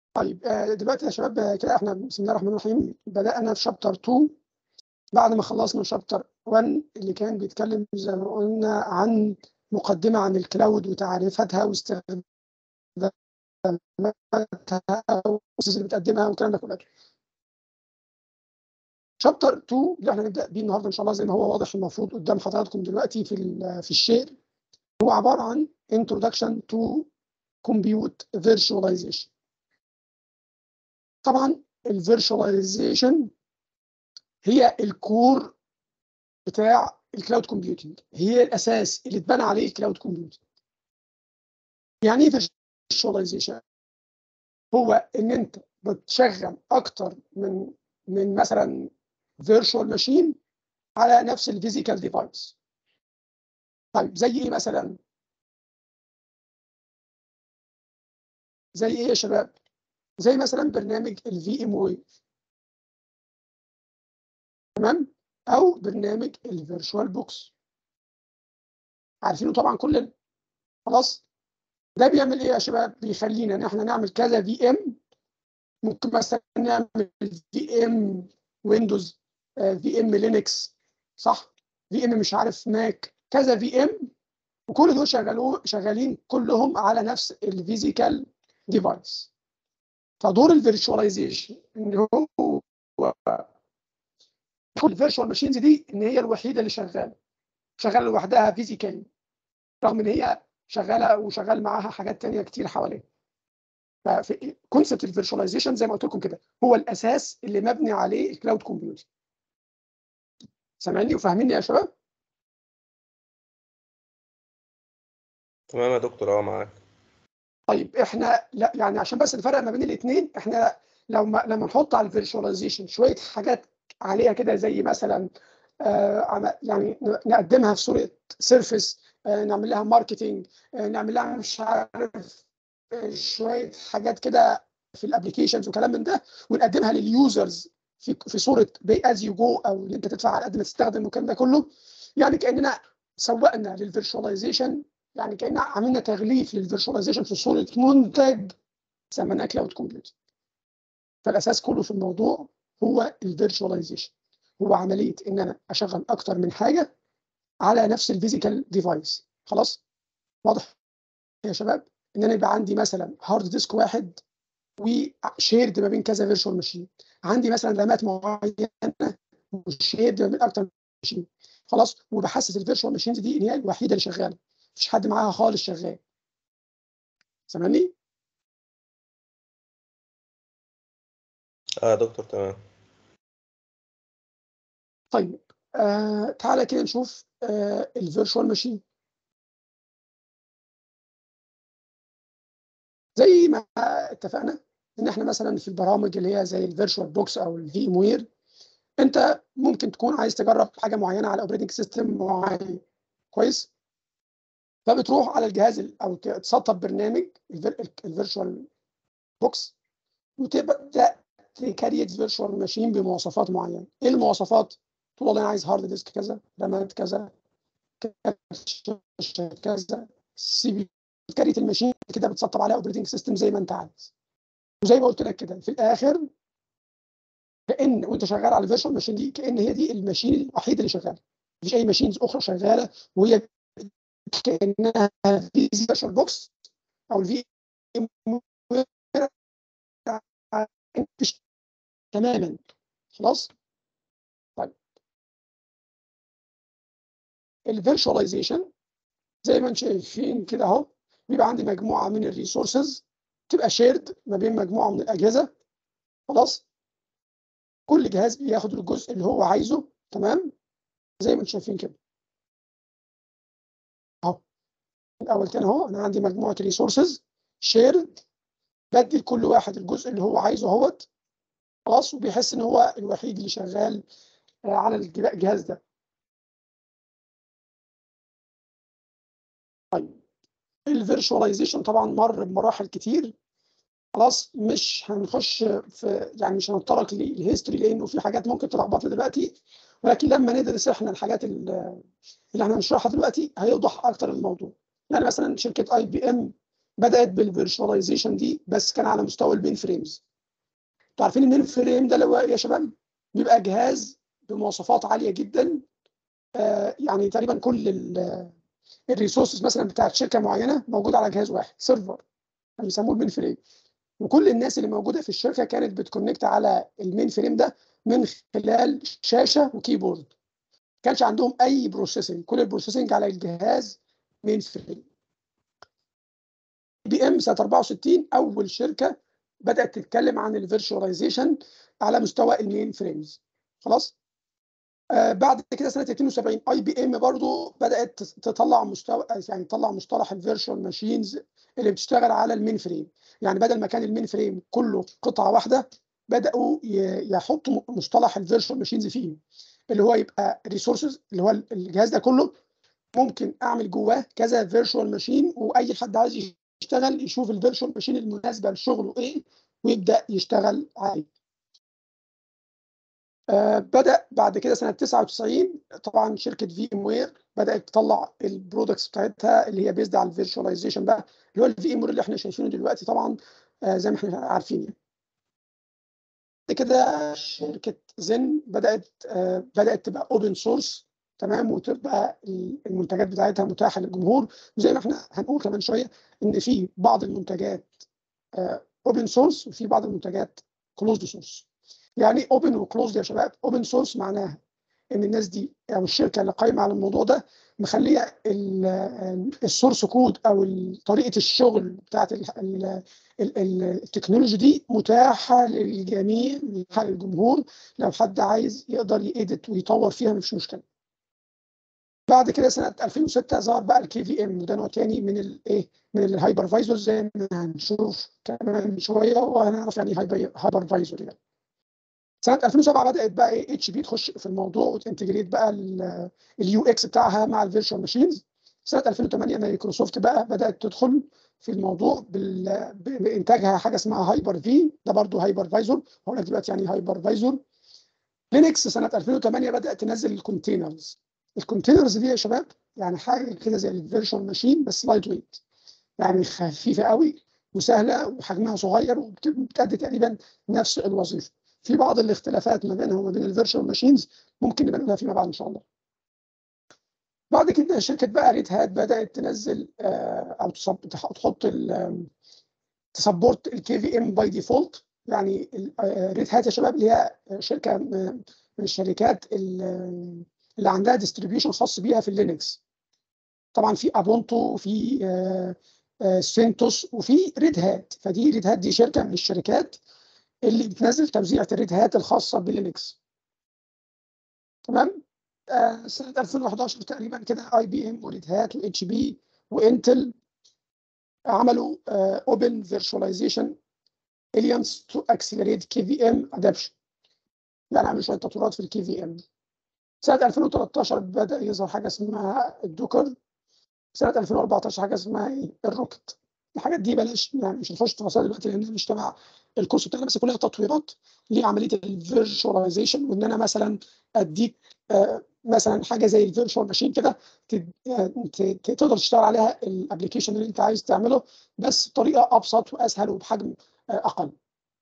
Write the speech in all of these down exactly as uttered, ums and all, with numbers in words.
طيب آه، دلوقتي يا شباب آه، كده احنا بسم الله الرحمن الرحيم بدأنا في شابتر اتنين بعد ما خلصنا شابتر واحد اللي كان بيتكلم زي ما قلنا عن مقدمة عن الكلاود وتعريفاتها واستخداماتها والسيرفيسز اللي بتقدمها والكلام ده كله. شابتر اتنين اللي احنا نبدأ بيه النهارده ان شاء الله زي ما هو واضح المفروض قدام حضراتكم دلوقتي في ال- في الشير، هو عبارة عن Introduction to Compute Virtualization. طبعا الفيرشواليزيشن هي الكور بتاع الكلاود كومبيوتنج، هي الاساس اللي اتبنى عليه الكلاود كومبيوتنج. يعني ايه فيرتشواليزيشن؟ هو ان انت بتشغل اكتر من من مثلا فيرتشوال ماشين على نفس الفيزيكال ديفايس. طيب زي ايه مثلا؟ زي ايه يا شباب؟ زي مثلا برنامج الفي ام وير، تمام؟ او برنامج الفيرتشوال بوكس، عارفينه طبعا كلنا. خلاص، ده بيعمل ايه يا شباب؟ بيخلينا ان احنا نعمل كذا في ام. ممكن مثلا نعمل في ام ويندوز، في ام لينكس، صح؟ في ام مش عارف ماك، كذا في ام، وكل دول شغالوا شغالين كلهم على نفس الفيزيكال ديفايس. فدور الفيرتشواليزيشن ان هو كل الفيرتشوال ماشينز دي ان هي الوحيده اللي شغاله شغاله لوحدها فيزيكالي، رغم ان هي شغاله وشغال معاها حاجات تانية كتير حواليها. ففي كونسبت الفيرتشواليزيشن زي ما قلت لكم كده هو الاساس اللي مبني عليه الكلاود كومبيوتنج. سامعني وفاهميني يا شباب؟ تمام يا دكتور، اه معاك. طيب احنا لا يعني عشان بس نفرق ما بين الاثنين، احنا لو ما لما نحط على الفيرتشواليزيشن شويه حاجات عليها كده زي مثلا آه يعني نقدمها في صوره سيرفيس، آه نعمل لها ماركتنج، آه نعمل لها مش عارف آه شويه حاجات كده في الابلكيشنز وكلام من ده، ونقدمها لليوزرز في في صوره بي از يو جو، او ان انت تدفع على قد ما تستخدم والكلام ده كله. يعني كاننا سوقنا للفيرتشواليزيشن، يعني كأننا عملنا تغليف للفيرشواليزيشن في صورة منتج سميناه كلاود كومبيوتنج. فالأساس كله في الموضوع هو الفيرشواليزيشن، هو عملية إن أنا أشغل أكتر من حاجة على نفس الفيزيكال ديفايس. خلاص؟ واضح يا شباب؟ إن أنا يبقى عندي مثلا هارد ديسك واحد وشيرد ما بين كذا فيرشوال ماشين، عندي مثلا رامات معينة وشيرد ما بين أكتر من ماشين. خلاص؟ وبحسس الفيرشوال ماشينز دي إن هي الوحيدة اللي شغالة، مفيش حد معاها خالص شغال. سامعني؟ اه يا دكتور، تمام. طيب آه تعالى كده نشوف آه الفيرتشوال ماشين. زي ما اتفقنا ان احنا مثلا في البرامج اللي هي زي الفيرتشوال بوكس او الفي ام وير، انت ممكن تكون عايز تجرب حاجه معينه على اوبريتنج سيستم معين، كويس؟ فبتروح على الجهاز ال- او تسطب برنامج الفيرتشوال بوكس وتبدا تكريت فيرتشوال ماشين بمواصفات معينه. ايه المواصفات؟ تقول والله انا عايز هارد ديسك كذا، رامات كذا، شاشه كذا، سي بي، كاريت الماشين كده بتسطب عليها اوبريتنج سيستم زي ما انت عايز. وزي ما قلت لك كده في الاخر، كان وانت شغال على الفيرشوال ماشين دي كان هي دي الماشين الوحيده اللي شغاله، مفيش اي ماشينز اخرى شغاله، وهي كانها في فيرشوال بوكس او الفي ام تماما. خلاص؟ طيب الفيرشواليزيشن زي ما انتم شايفين كده اهو، بيبقى عندي مجموعه من الريسورسز تبقى شيرد ما بين مجموعه من الاجهزه. خلاص؟ كل جهاز بياخد الجزء اللي هو عايزه، تمام؟ زي ما انتم شايفين كده اهو. الاول تاني اهو، انا عندي مجموعه ريسورسز شيرد، بدي لكل واحد الجزء اللي هو عايزه اهوت. خلاص؟ وبيحس ان هو الوحيد اللي شغال آه، على الجهاز ده. طيب الفيرشواليزيشن طبعا مر بمراحل كتير. خلاص؟ مش هنخش في يعني مش هنتطرق للهيستوري لانه في حاجات ممكن تلخبطنا دلوقتي، ولكن لما ندرس احنا الحاجات اللي احنا هنشرحها دلوقتي هيوضح اكتر الموضوع. يعني مثلا شركه اي بي ام بدات بالفيرشواليزيشن دي، بس كان على مستوى المين فريمز. انتوا عارفين المين فريم ده اللي هو يا شباب بيبقى جهاز بمواصفات عاليه جدا. آه يعني تقريبا كل الريسورسز مثلا بتاعت شركه معينه موجوده على جهاز واحد سيرفر، بيسموه المين فريم. وكل الناس اللي موجوده في الشركه كانت بتكونكت على المين فريم ده من خلال شاشه وكيبورد. ما كانش عندهم اي بروسيسنج، كل البروسيسنج على الجهاز مين فريم. بي ام سنه أربعة وستين اول شركه بدات تتكلم عن الفيرشواليزيشن على مستوى المين فريمز. خلاص. آه بعد كده سنه اتنين وسبعين اي بي ام برضو بدات تطلع مستوى، يعني تطلع مصطلح الفيرشوال ماشينز اللي بتشتغل على المين فريم. يعني بدل ما كان المين فريم كله قطعه واحده، بداوا يحطوا مصطلح الفيرشوال ماشينز فيه، اللي هو يبقى ريسورسز، اللي هو الجهاز ده كله ممكن اعمل جواه كذا فيرشوال ماشين، واي حد عايز يشتغل يشوف الفيرشوال ماشين المناسبه لشغله ايه ويبدا يشتغل عليه. آه بدأ بعد كده سنة تسعة وتسعين طبعا شركة في ام وير بدأت تطلع البرودكتس بتاعتها اللي هي بيزد على الفيرشواليزيشن بقى، اللي هو الفي ام وير اللي احنا شايفينه دلوقتي طبعا. آه زي ما احنا عارفين يعني. بعد كده شركة زين بدأت آه بدأت تبقى اوبن سورس، تمام، وتبقى المنتجات بتاعتها متاحة للجمهور. وزي ما احنا هنقول كمان شوية ان في بعض المنتجات اوبن سورس وفي بعض المنتجات كلوزد سورس. يعني اوبن وكلوزد يا شباب، اوبن سورس معناها ان الناس دي او الشركه اللي قايمه على الموضوع ده مخليه السورس كود او طريقه الشغل بتاعت التكنولوجي دي متاحه للجميع، متاحه للجمهور. لو حد عايز يقدر يأدت ويطور فيها مفيش مشكله. بعد كده سنه ألفين وستة ظهر بقى الكي في ام، وده نوع تاني من الايه من الهايبرفايزر زي ما هنشوف كمان شويه، وهنعرف يعني ايه هايبرفايزر يعني. سنه ألفين وسبعة بدات بقى ايه اتش بي تخش في الموضوع وتنتجريت بقى اليو اكس بتاعها مع الفيرتشوال ماشينز. سنه ألفين وثمانية مايكروسوفت بقى بدات تدخل في الموضوع بانتاجها حاجه اسمها هايبر في، ده برضه هايبر فايزر. هقول لك دلوقتي يعني هايبر فايزر. لينكس سنه ألفين وثمانية بدات تنزل الكونتينرز. الكونتينرز دي يا شباب يعني حاجه كده زي الفيرتشوال ماشين بس لايت ويت، يعني خفيفه قوي وسهله وحجمها صغير وبتأدي تقريبا نفس الوظيفه. في بعض الاختلافات ما بينها وما بين الفيرتشوال ماشينز ممكن نبقى نقولها فيما بعد ان شاء الله. بعد كده شركه بقى ريد هات بدات تنزل او تحط تسبورت الكي في ام باي ديفولت. يعني ريد هات يا شباب اللي هي شركه من الشركات اللي عندها ديستريبيوشن خاص بيها في اللينكس. طبعا في ابونتو وفي سينتوس وفي ريد هات. فدي ريد هات دي شركه من الشركات اللي بتنزل توزيع الريد هات الخاصه باللينكس. تمام. آه سنه ألفين وحداشر تقريبا كده اي بي ام وريد هات واتش بي وانتل عملوا اوبن فيرتشواليزيشن اليانس تو اكسلريت كي في ام ادابشن، يعني عملوا شويه تطويرات في الكي في ام. سنه ألفين وتلتاشر بدا يظهر حاجه اسمها الدوكر. سنه ألفين وأربعتاشر حاجه اسمها ايه الروكت. الحاجات دي بلاش يعني مش هنخش تفاصيل دلوقتي لان مش تبع الكورس بتاعنا، بس كلها تطويرات لعمليه الفيرتشواليزيشن. وان انا مثلا اديك آه مثلا حاجه زي الفيرتشوال ماشين كده تقدر تشتغل عليها الابلكيشن اللي انت عايز تعمله بس بطريقه ابسط واسهل وبحجم آه اقل.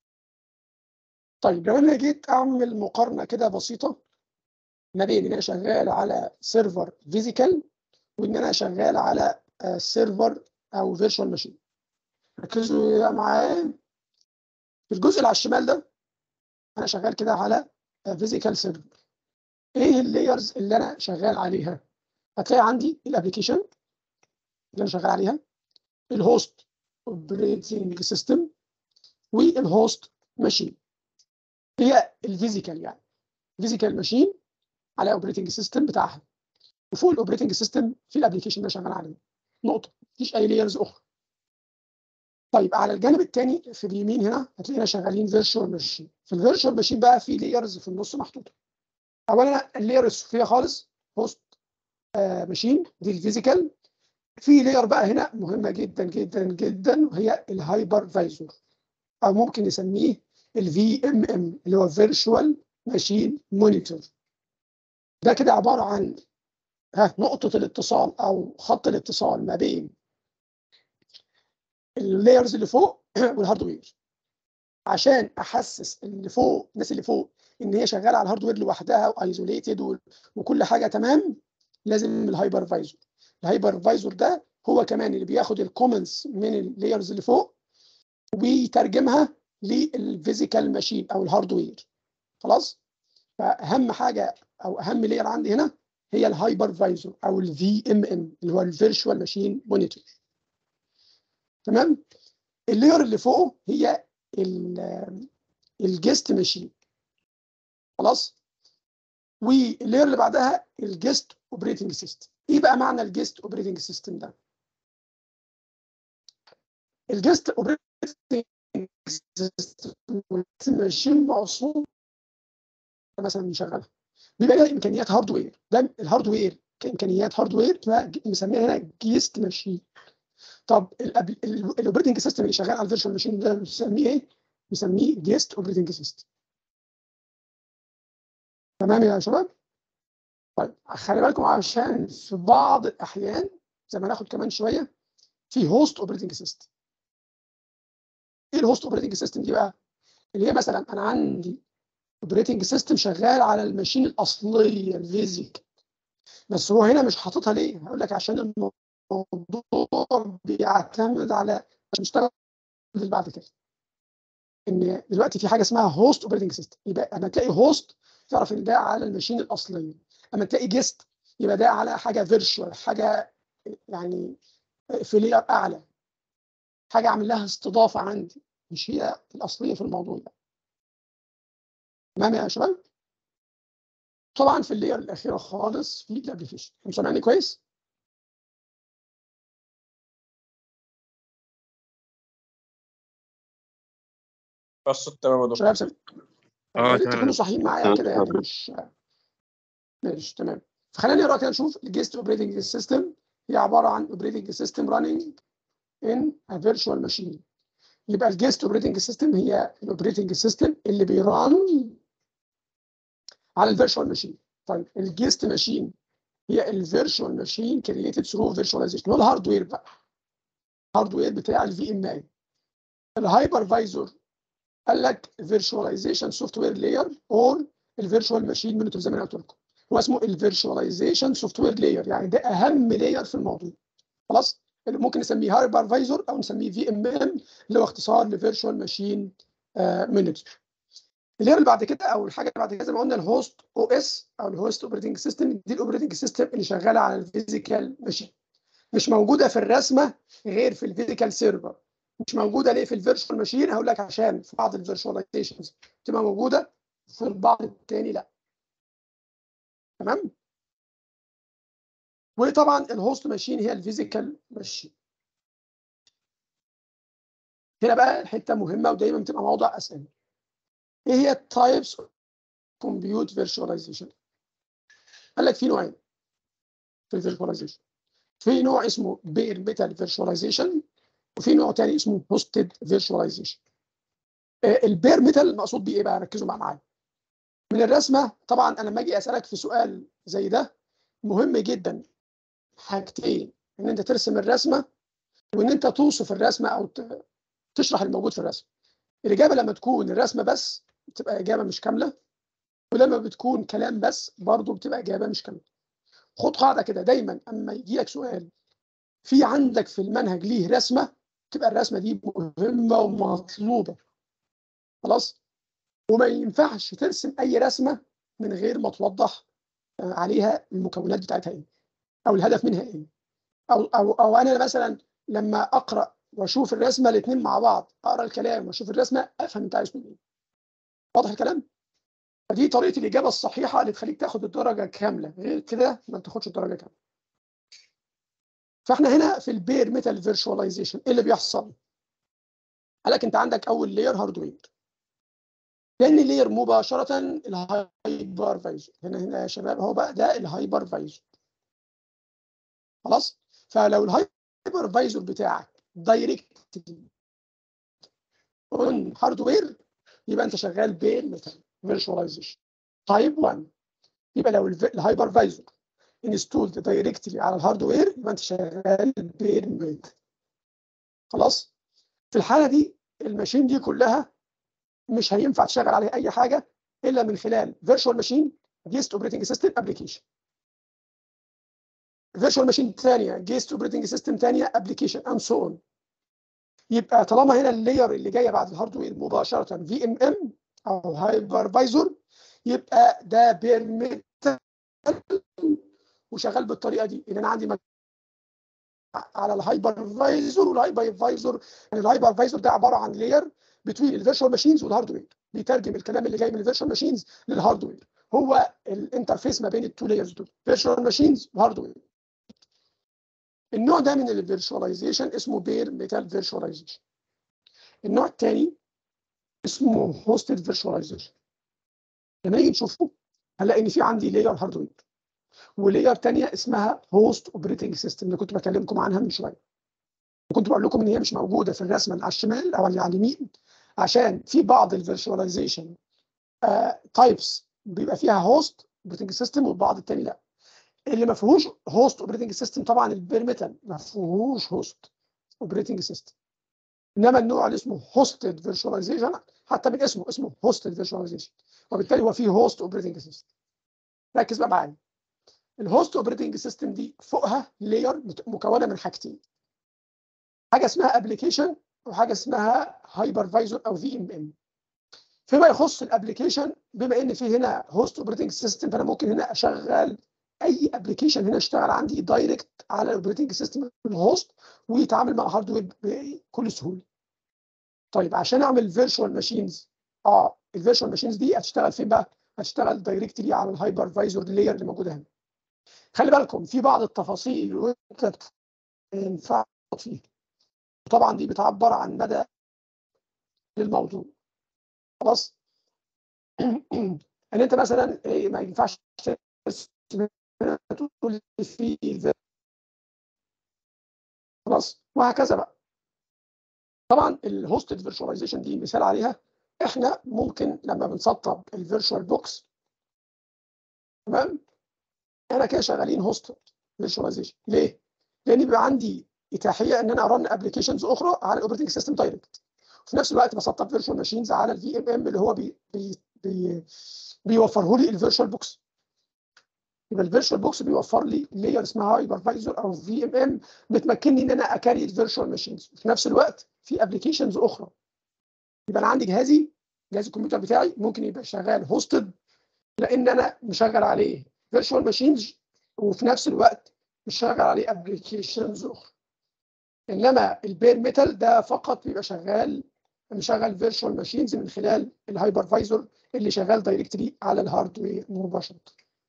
طيب لو انا جيت اعمل مقارنه كده بسيطه ما بين ان انا شغال على سيرفر فيزيكال وان انا شغال على آه سيرفر او فيرتشوال ماشين، ركزوا معايا في الجزء اللي على الشمال ده. انا شغال كده على فيزيكال سيرفر. ايه اللايرز اللي انا شغال عليها؟ هتلاقي عندي الابلكيشن اللي انا شغال عليها، الهوست اوبريتنج سيستم، والهوست ماشين. هي الفيزيكال يعني فيزيكال ماشين على اوبريتنج سيستم بتاعها، وفوق الاوبريتنج سيستم في الابلكيشن اللي انا شغال عليه. نقطه، مفيش اي لايرز اخرى. طيب على الجانب الثاني في اليمين هنا هتلاقينا شغالين فيرتشوال ماشين. في الفيرتشوال ماشين بقى في لايرز في النص محطوطه. اولا اللاير السفليه خالص هوست آه ماشين دي الفيزيكال. في لاير بقى هنا مهمه جدا جدا جدا وهي الهايبر فايزر، او ممكن نسميه الفي ام ام اللي هو فيرتشوال ماشين مونيتور. ده كده عباره عن ها نقطه الاتصال او خط الاتصال ما بين اللايرز اللي فوق والهاردوير، عشان احسس اللي فوق الناس اللي فوق ان هي شغاله على الهاردوير لوحدها وايزوليتد وكل حاجه تمام. لازم الهايبرفايزر الهايبرفايزر ده هو كمان اللي بياخد الكومنتس من اللايرز اللي فوق ويترجمها للفيزيكال ماشين او الهاردوير. خلاص. فاهم حاجه او اهم لاير عندي هنا هي الهايبرفايزر او الفي ام ام اللي هو الفيرتشوال ماشين مونيتور. تمام. اللاير اللي فوقه هي الجست ماشين. خلاص. واللاير اللي بعدها الجست اوبريتنج سيستم. ايه بقى معنى الجست اوبريتنج سيستم ده؟ الجست اوبريتنج سيستم ماشين مقصود مثلا نشغلها بيبقى لها امكانيات هاردوير. ده الهاردوير كامكانيات هاردوير بنسميها هنا جيست ماشين. طب الاوبريتنج سيستم اللي شغال على الفيرتشوال ماشين ده بنسميه ايه؟ بنسميه جيست اوبريتنج سيستم. تمام يا شباب؟ طيب خلي بالكم عشان في بعض الاحيان زي ما ناخد كمان شويه في هوست اوبريتنج سيستم. ايه الهوست اوبريتنج سيستم دي بقى؟ اللي هي مثلا انا عندي اوبريتنج سيستم شغال على الماشين الاصليه الفيزيك، بس هو هنا مش حاططها ليه؟ هقول لك عشان الموضوع بيعتمد على نشتغل بعد كده. ان دلوقتي في حاجه اسمها هوست اوبريتنج سيستم، يبقى اما تلاقي هوست تعرف ان ده على الماشين الاصليه، اما تلاقي جيست يبقى ده على حاجه فيرتشوال، حاجه يعني في لير اعلى، حاجه اعمل لها استضافه عندي مش هي الاصليه في الموضوع ده. تمام يا شباب؟ طبعا في اللير الاخيره خالص في الابلكيشن. انتوا سامعيني كويس؟ الصوت تمام يا دكتور. شباب سامعين؟ اه يا ريت تمام. تكونوا صحيين معايا كده يعني مش ماشي. تمام. فخلينا نقرا كده نشوف الجيست اوبريتنج سيستم هي عباره عن اوبريتنج سيستم راننج ان ا فيرتشوال ماشين. يبقى الجيست اوبريتنج سيستم هي الاوبريتنج سيستم اللي بيران على الفيرتشوال ماشين. طيب الجيست ماشين هي الفيرتشوال ماشين كرييتد ثرو فيرتشواليزيشن، هو الهاردوير بقى، الهاردوير بتاع الفي ام اي. الهايبرفايزر قال لك فيرتشواليزيشن سوفت وير لاير اور الفيرتشوال ماشين مونيتور زي ما انا قلت لكم. هو اسمه الفيرتشواليزيشن سوفت وير لاير، يعني ده اهم لاير في الموضوع. خلاص. اللي ممكن نسميه هايبرفايزر او نسميه في ام ام اللي هو اختصار لفيرتشوال ماشين مونيتور. اللير اللي بعد كده او الحاجه اللي بعد كده زي ما قلنا الهوست او اس او الهوست اوبريتنج سيستم. دي الاوبريتنج سيستم اللي شغاله على الفيزيكال ماشين، مش موجوده في الرسمه غير في الفيزيكال سيرفر. مش موجوده ليه في الفيرتشوال ماشين؟ هقول لك عشان في بعض الفيرتشواليزيشنز تبقى موجوده في البعض الثاني لا. تمام. وطبعا الهوست ماشين هي الفيزيكال ماشين. هنا بقى الحته مهمه ودايما بتبقى موضوع اسئله. ايه هي التايبس كومبيوت فيرتشواليزيشن؟ قال لك في نوعين في الفيرتشواليزيشن. في نوع اسمه بير ميتال فيرتشواليزيشن وفي نوع تاني اسمه هوستد فيرتشواليزيشن. البير ميتال المقصود بيه ايه بقى؟ ركزوا مع معايا من الرسمه. طبعا انا لما اجي اسالك في سؤال زي ده مهم جدا حاجتين: ان انت ترسم الرسمه وان انت توصف الرسمه او تشرح الموجود في الرسمه. الاجابه لما تكون الرسمه بس بتبقى اجابه مش كامله، ولما بتكون كلام بس برضه بتبقى اجابه مش كامله. خد قاعده كده دايما اما يجي لك سؤال في عندك في المنهج ليه رسمه تبقى الرسمه دي مهمه ومطلوبه. خلاص. وما ينفعش ترسم اي رسمه من غير ما توضح عليها المكونات بتاعتها ايه او الهدف منها ايه. او او او انا مثلا لما اقرا واشوف الرسمه الاثنين مع بعض، اقرا الكلام واشوف الرسمه افهم انت عايز تقول ايه. واضح الكلام؟ فدي طريقه الاجابه الصحيحه اللي تخليك تاخد الدرجه كامله، غير كده ما بتاخدش الدرجه كامله. فاحنا هنا في البير ميتال فيرتشواليزيشن ايه اللي بيحصل؟ قال لك انت عندك اول لاير هاردوير، ثاني لاير مباشره الهايبرفايزر. هنا هنا يا شباب هو بقى ده الهايبرفايزر. خلاص. فلو الهايبرفايزر بتاعك دايركت اون هاردوير يبقى انت شغال بير ميتال فيرتشواليزيشن تايب واحد. يبقى لو الهايبرفايزر انستولد دايركتلي على الهاردوير يبقى انت شغال بير ميتال. خلاص. في الحاله دي الماشين دي كلها مش هينفع تشغل عليها اي حاجه الا من خلال فيرتشوال ماشين جيست اوبريتنج سيستم ابلكيشن، فيرتشوال ماشين ثانيه جيست اوبريتنج سيستم ثانيه ابلكيشن اند سو اون. يبقى طالما هنا اللاير اللي جايه بعد الهاردوير مباشره في ام ام او هايبرفايزر، يبقى ده بيرميتال وشغال بالطريقه دي، ان انا عندي على الهايبرفايزر، والهايبرفايزر يعني الهايبرفايزر ده عباره عن لاير بتوين الفيرتشوال ماشينز والهاردوير، بيترجم الكلام اللي جاي من الفيرتشوال ماشينز للهاردوير، هو الانترفيس ما بين التو لايرز دول فيرتشوال ماشينز وهاردوير. النوع ده من الفيرتشواليزيشن اسمه بير ميتال فيرتشواليزيشن. النوع الثاني اسمه هوستد فيرتشواليزيشن. لما نيجي نشوفه هنلاقي ان في عندي لاير هاردوير ولاير ثانيه اسمها هوست اوبريتنج سيستم اللي كنت بكلمكم عنها من شويه، وكنت بقول لكم ان هي مش موجوده في الرسمه اللي على الشمال او اللي على اليمين، عشان في بعض الفيرتشواليزيشن تايبس بيبقى فيها هوست اوبريتنج سيستم والبعض الثاني لا. اللي ما فيهوش هوست اوبريتنج سيستم طبعا البيرميتال ما فيهوش هوست اوبريتنج سيستم، انما النوع اللي اسمه هوستد فيرتشواليزيشن حتى من اسمه اسمه هوستد فيرتشواليزيشن، وبالتالي هو فيه هوست اوبريتنج سيستم. ركز بقى معايا، الهوست اوبريتنج سيستم دي فوقها لاير مكونه من حاجتين، حاجه اسمها ابلكيشن وحاجه اسمها هايبرفايزر او في ام ام. فيما يخص الابلكيشن، بما ان في هنا هوست اوبريتنج سيستم، فانا ممكن هنا اشغل اي ابلكيشن هنا اشتغل عندي دايركت على الاوبريتنج سيستم الهوست ويتعامل مع هاردوير بكل سهوله. طيب عشان اعمل فيرتشوال ماشينز، اه الفيرتشوال ماشينز دي هتشتغل فين بقى؟ هتشتغل دايركتلي على الهايبرفايزر لاير اللي موجوده هنا. خلي بالكم في بعض التفاصيل اللي انت ينفع فيها، وطبعا دي بتعبر عن مدى للموضوع. خلاص. ان انت مثلا إيه، ما ينفعش تقول في خلاص، وهكذا بقى. طبعا الهوستد فيرتشواليزيشن دي مثال عليها، احنا ممكن لما بنسطب الفيرتشوال بوكس، تمام، انا كده شغالين هوستد فيرتشواليزيشن. ليه؟ لان بيبقى عندي اتاحيه ان انا ارن ابلكيشنز اخرى على الاوبريتنج سيستم دايركت، وفي نفس الوقت بسطب فيرتشوال ماشينز على الفي ام ام اللي هو بي بي بي بيوفره لي الفيرتشوال بوكس. يبقى الفيرتشوال بوكس بيوفر لي لاير اسمها هايبرفايزر او في ام ام بتمكنني ان انا اكاري الفيرتشوال ماشينز، وفي نفس الوقت في ابلكيشنز اخرى. يبقى انا عندي جهازي جهاز الكمبيوتر بتاعي ممكن يبقى شغال هوستد لان انا مشغل عليه فيرتشوال ماشينز، وفي نفس الوقت مشغل عليه ابلكيشنز اخرى. انما البير ميتال ده فقط بيبقى شغال مشغل فيرتشوال ماشينز من خلال الهايبرفايزر اللي شغال دايركتلي على الهاردوير مباشره.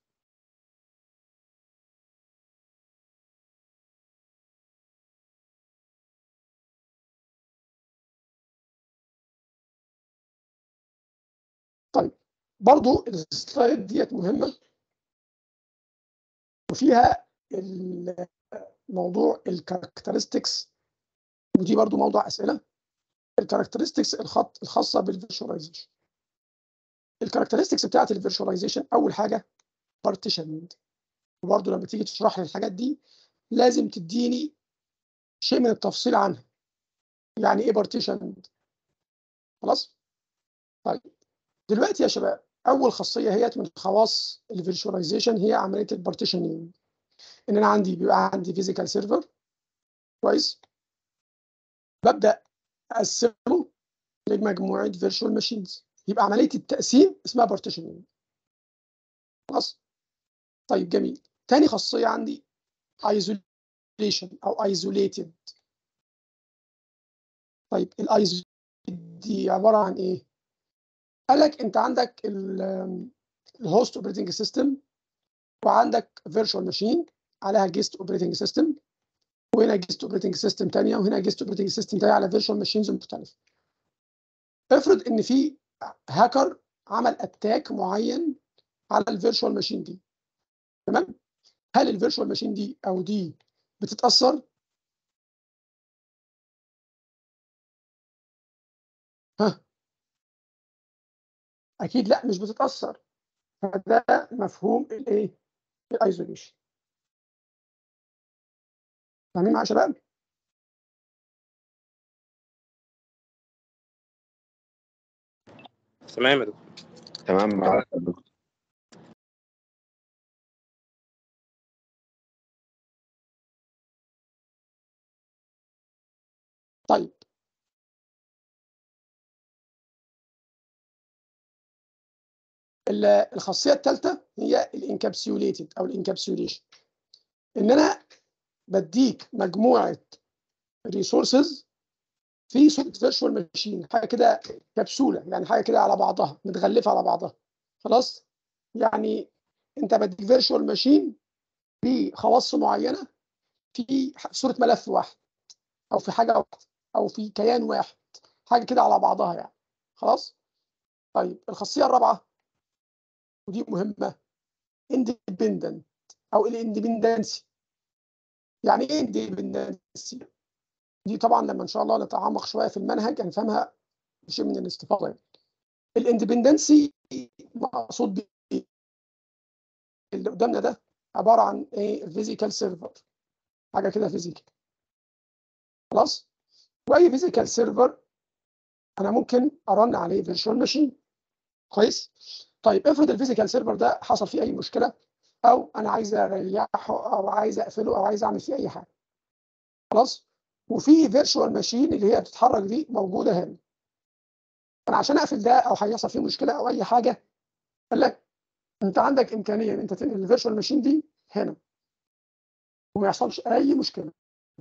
طيب برضو السلايد ديت مهمه، وفيها الموضوع الكاركترستكس، ودي برضو موضوع اسئله. الكاركترستكس الخط الخاصه بالفيرتشواليزيشن. الكاركترستكس بتاعت الفيرتشواليزيشن اول حاجه بارتيشننج، وبرضو لما تيجي تشرح لي الحاجات دي لازم تديني شيء من التفصيل عنها. يعني ايه بارتيشننج؟ خلاص. طيب دلوقتي يا شباب اول خاصيه هي من خواص الفيرتشواليزيشن هي عمليه البارتيشننج، ان انا عندي بيبقى عندي فيزيكال سيرفر كويس، ببدا اقسمه لمجموعه فيرتشوال ماشينز، يبقى عمليه التقسيم اسمها بارتيشننج. خلاص. طيب جميل. تاني خاصيه عندي isolation او isolated. طيب الايزوليتد دي عباره عن ايه؟ قال لك انت عندك الهوست اوبريتنج سيستم، وعندك فيرتشوال ماشين عليها جيست اوبريتنج سيستم، وهنا جيست اوبريتنج سيستم ثانيه، وهنا جيست اوبريتنج سيستم ثانيه على فيرتشوال ماشينز مختلفه. افرض ان في هاكر عمل اتاك معين على الفيرتشوال ماشين دي، تمام؟ هل الفيرتشوال ماشين دي او دي بتتاثر؟ ها اكيد لا، مش بتتاثر. فده مفهوم الايه؟ الايزوليشن. فاهمين معايا يا شباب؟ تمام يا دكتور. تمام معاك يا دكتور. طيب ال- الخاصيه الثالثه هي الانكابسيوليتد او الانكابسيوليشن، ان انا بديك مجموعه ريسورسز في صوره فيرتشوال ماشين، حاجه كده كبسوله، يعني حاجه كده على بعضها متغلفه على بعضها. خلاص، يعني انت بديك فيرتشوال ماشين بخواص معينه في صوره ملف واحد او في حاجه واحده او في كيان واحد، حاجه كده على بعضها يعني. خلاص. طيب الخاصيه الرابعه ودي مهمه، اندبندنت او الاندبندنسي. يعني ايه اندبندنسي؟ دي طبعا لما ان شاء الله نتعمق شويه في المنهج هنفهمها بشيء من الاستفاضه يعني. الاندبندنسي مقصود بيه اللي قدامنا ده عباره عن ايه؟ فيزيكال سيرفر، حاجه كده فيزيكال. خلاص. واي فيزيكال سيرفر انا ممكن ارن عليه فيرتشوال ماشين. كويس. طيب افرض الفيزيكال سيرفر ده حصل فيه اي مشكله، او انا عايز اريحه او عايز اقفله او عايز اعمل فيه اي حاجه. خلاص. وفي فيرتشوال ماشين اللي هي بتتحرك دي موجوده هنا. انا عشان اقفل ده او هيحصل فيه مشكله او اي حاجه، قال لك انت عندك امكانيه ان انت تنقل الفيرتشوال ماشين دي هنا وما يحصلش اي مشكله،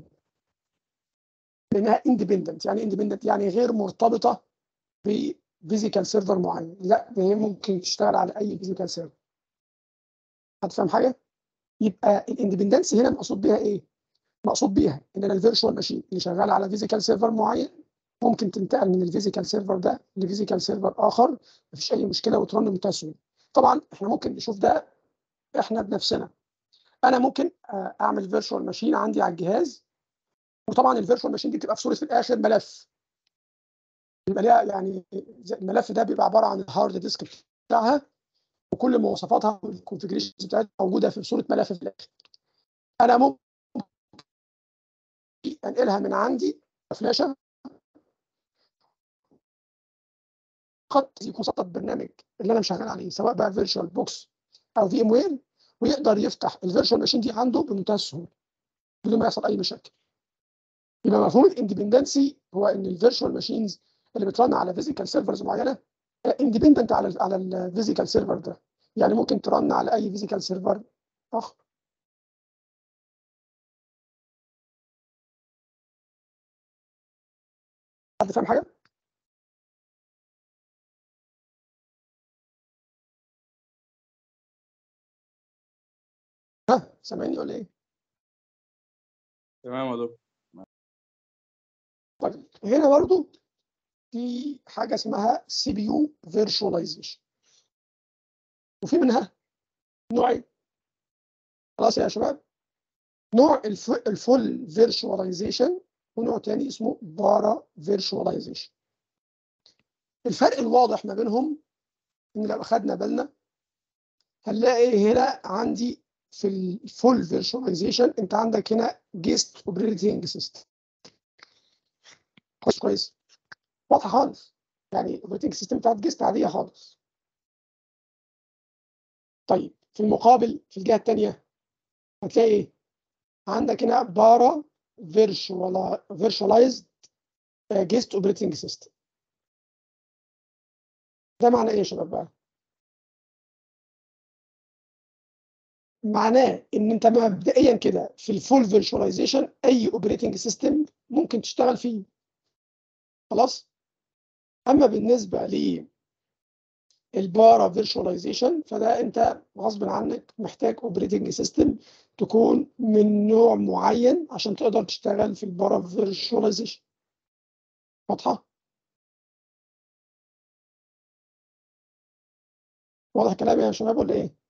لانها اندبندنت. يعني اندبندنت يعني غير مرتبطه بفيزيكال سيرفر معين، لا هي ممكن تشتغل على اي فيزيكال سيرفر. هتفهم حاجه؟ يبقى الاندبندنس هنا مقصود بيها ايه؟ مقصود بيها ان انا الفيرتشوال ماشين اللي شغاله على فيزيكال سيرفر معين ممكن تنتقل من الفيزيكال سيرفر ده لفيزيكال سيرفر اخر، مفيش اي مشكله وترن بمنتهى السهوله. طبعا احنا ممكن نشوف ده احنا بنفسنا. انا ممكن اعمل فيرتشوال ماشين عندي على الجهاز، وطبعا الفيرتشوال ماشين دي بتبقى في صوره في الاخر ملف، بيبقى ليها يعني الملف ده بيبقى عباره عن الهارد ديسك بتاعها وكل مواصفاتها والكونفجريشنز بتاعتها موجوده في صوره ملف في الاخر. انا ممكن انقلها من عندي فلاشه، قد يكون سطب برنامج اللي انا شغال عليه سواء بقى فيرتشوال بوكس او في ام وير، ويقدر يفتح الفيرتشوال ماشين دي عنده بمنتهى السهوله بدون ما يحصل اي مشاكل. يبقى مفهوم الاندبندنسي هو ان الفيرتشوال ماشينز اللي بترن على فيزيكال سيرفرز معينه اندبندنت على ال على الفيزيكال سيرفر ده، يعني ممكن ترن على اي فيزيكال سيرفر اخر. حد فاهم حاجه؟ ها سامعني ولا ايه؟ تمام يا دكتور. طيب هنا برضو في حاجه اسمها سي بي يو فيرتشواليزيشن، وفي منها نوعين. خلاص يا شباب، نوع الفول فيرتشواليزيشن ونوع تاني اسمه بارا فيرتشواليزيشن. الفرق الواضح ما بينهم ان لو اخذنا بالنا هنلاقي هنا عندي في الفول فيرتشواليزيشن انت عندك هنا جيست اوبريتنج سيستم. كويس كويس واضحه خالص، يعني الاوبريتنج سيستم بتاعت جيست عاديه خالص. طيب في المقابل في الجهه الثانيه هتلاقي ايه؟ عندك هنا بارا فيرتشواليزد جيست اوبريتنج سيستم. ده معناه ايه يا شباب بقى؟ معناه ان انت مبدئيا كده في الفول فيرتشواليزيشن اي اوبريتنج سيستم ممكن تشتغل فيه. خلاص. اما بالنسبه للبارا فيرتشواليزيشن فده انت غصب عنك محتاج اوبريتنج سيستم تكون من نوع معين عشان تقدر تشتغل في البارا فيرتشواليزيشن. واضحه؟ واضح كلامي يا شباب ولا ايه؟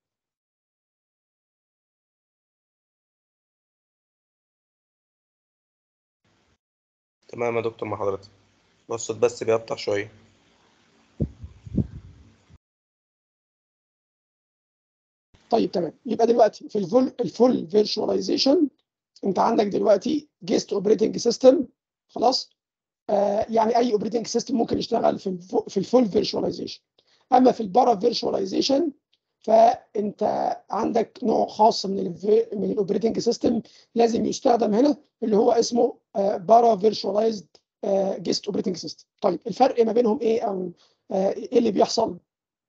تمام يا دكتور مع حضرتك. بص بس بيقطع شوية. طيب تمام. يبقى دلوقتي في الفول الفول فيرتشواليزيشن انت عندك دلوقتي جيست اوبريتنج سيستم. خلاص. آه يعني اي اوبريتنج سيستم ممكن يشتغل في في الفول فيرتشواليزيشن. اما في البارا فيرشواليزيشن فانت عندك نوع خاص من ال من الاوبريتنج سيستم لازم يستخدم هنا، اللي هو اسمه بارا فيرشواليزد جيست اوبريتنج سيستم. طيب الفرق ما بينهم ايه، او ايه اللي بيحصل؟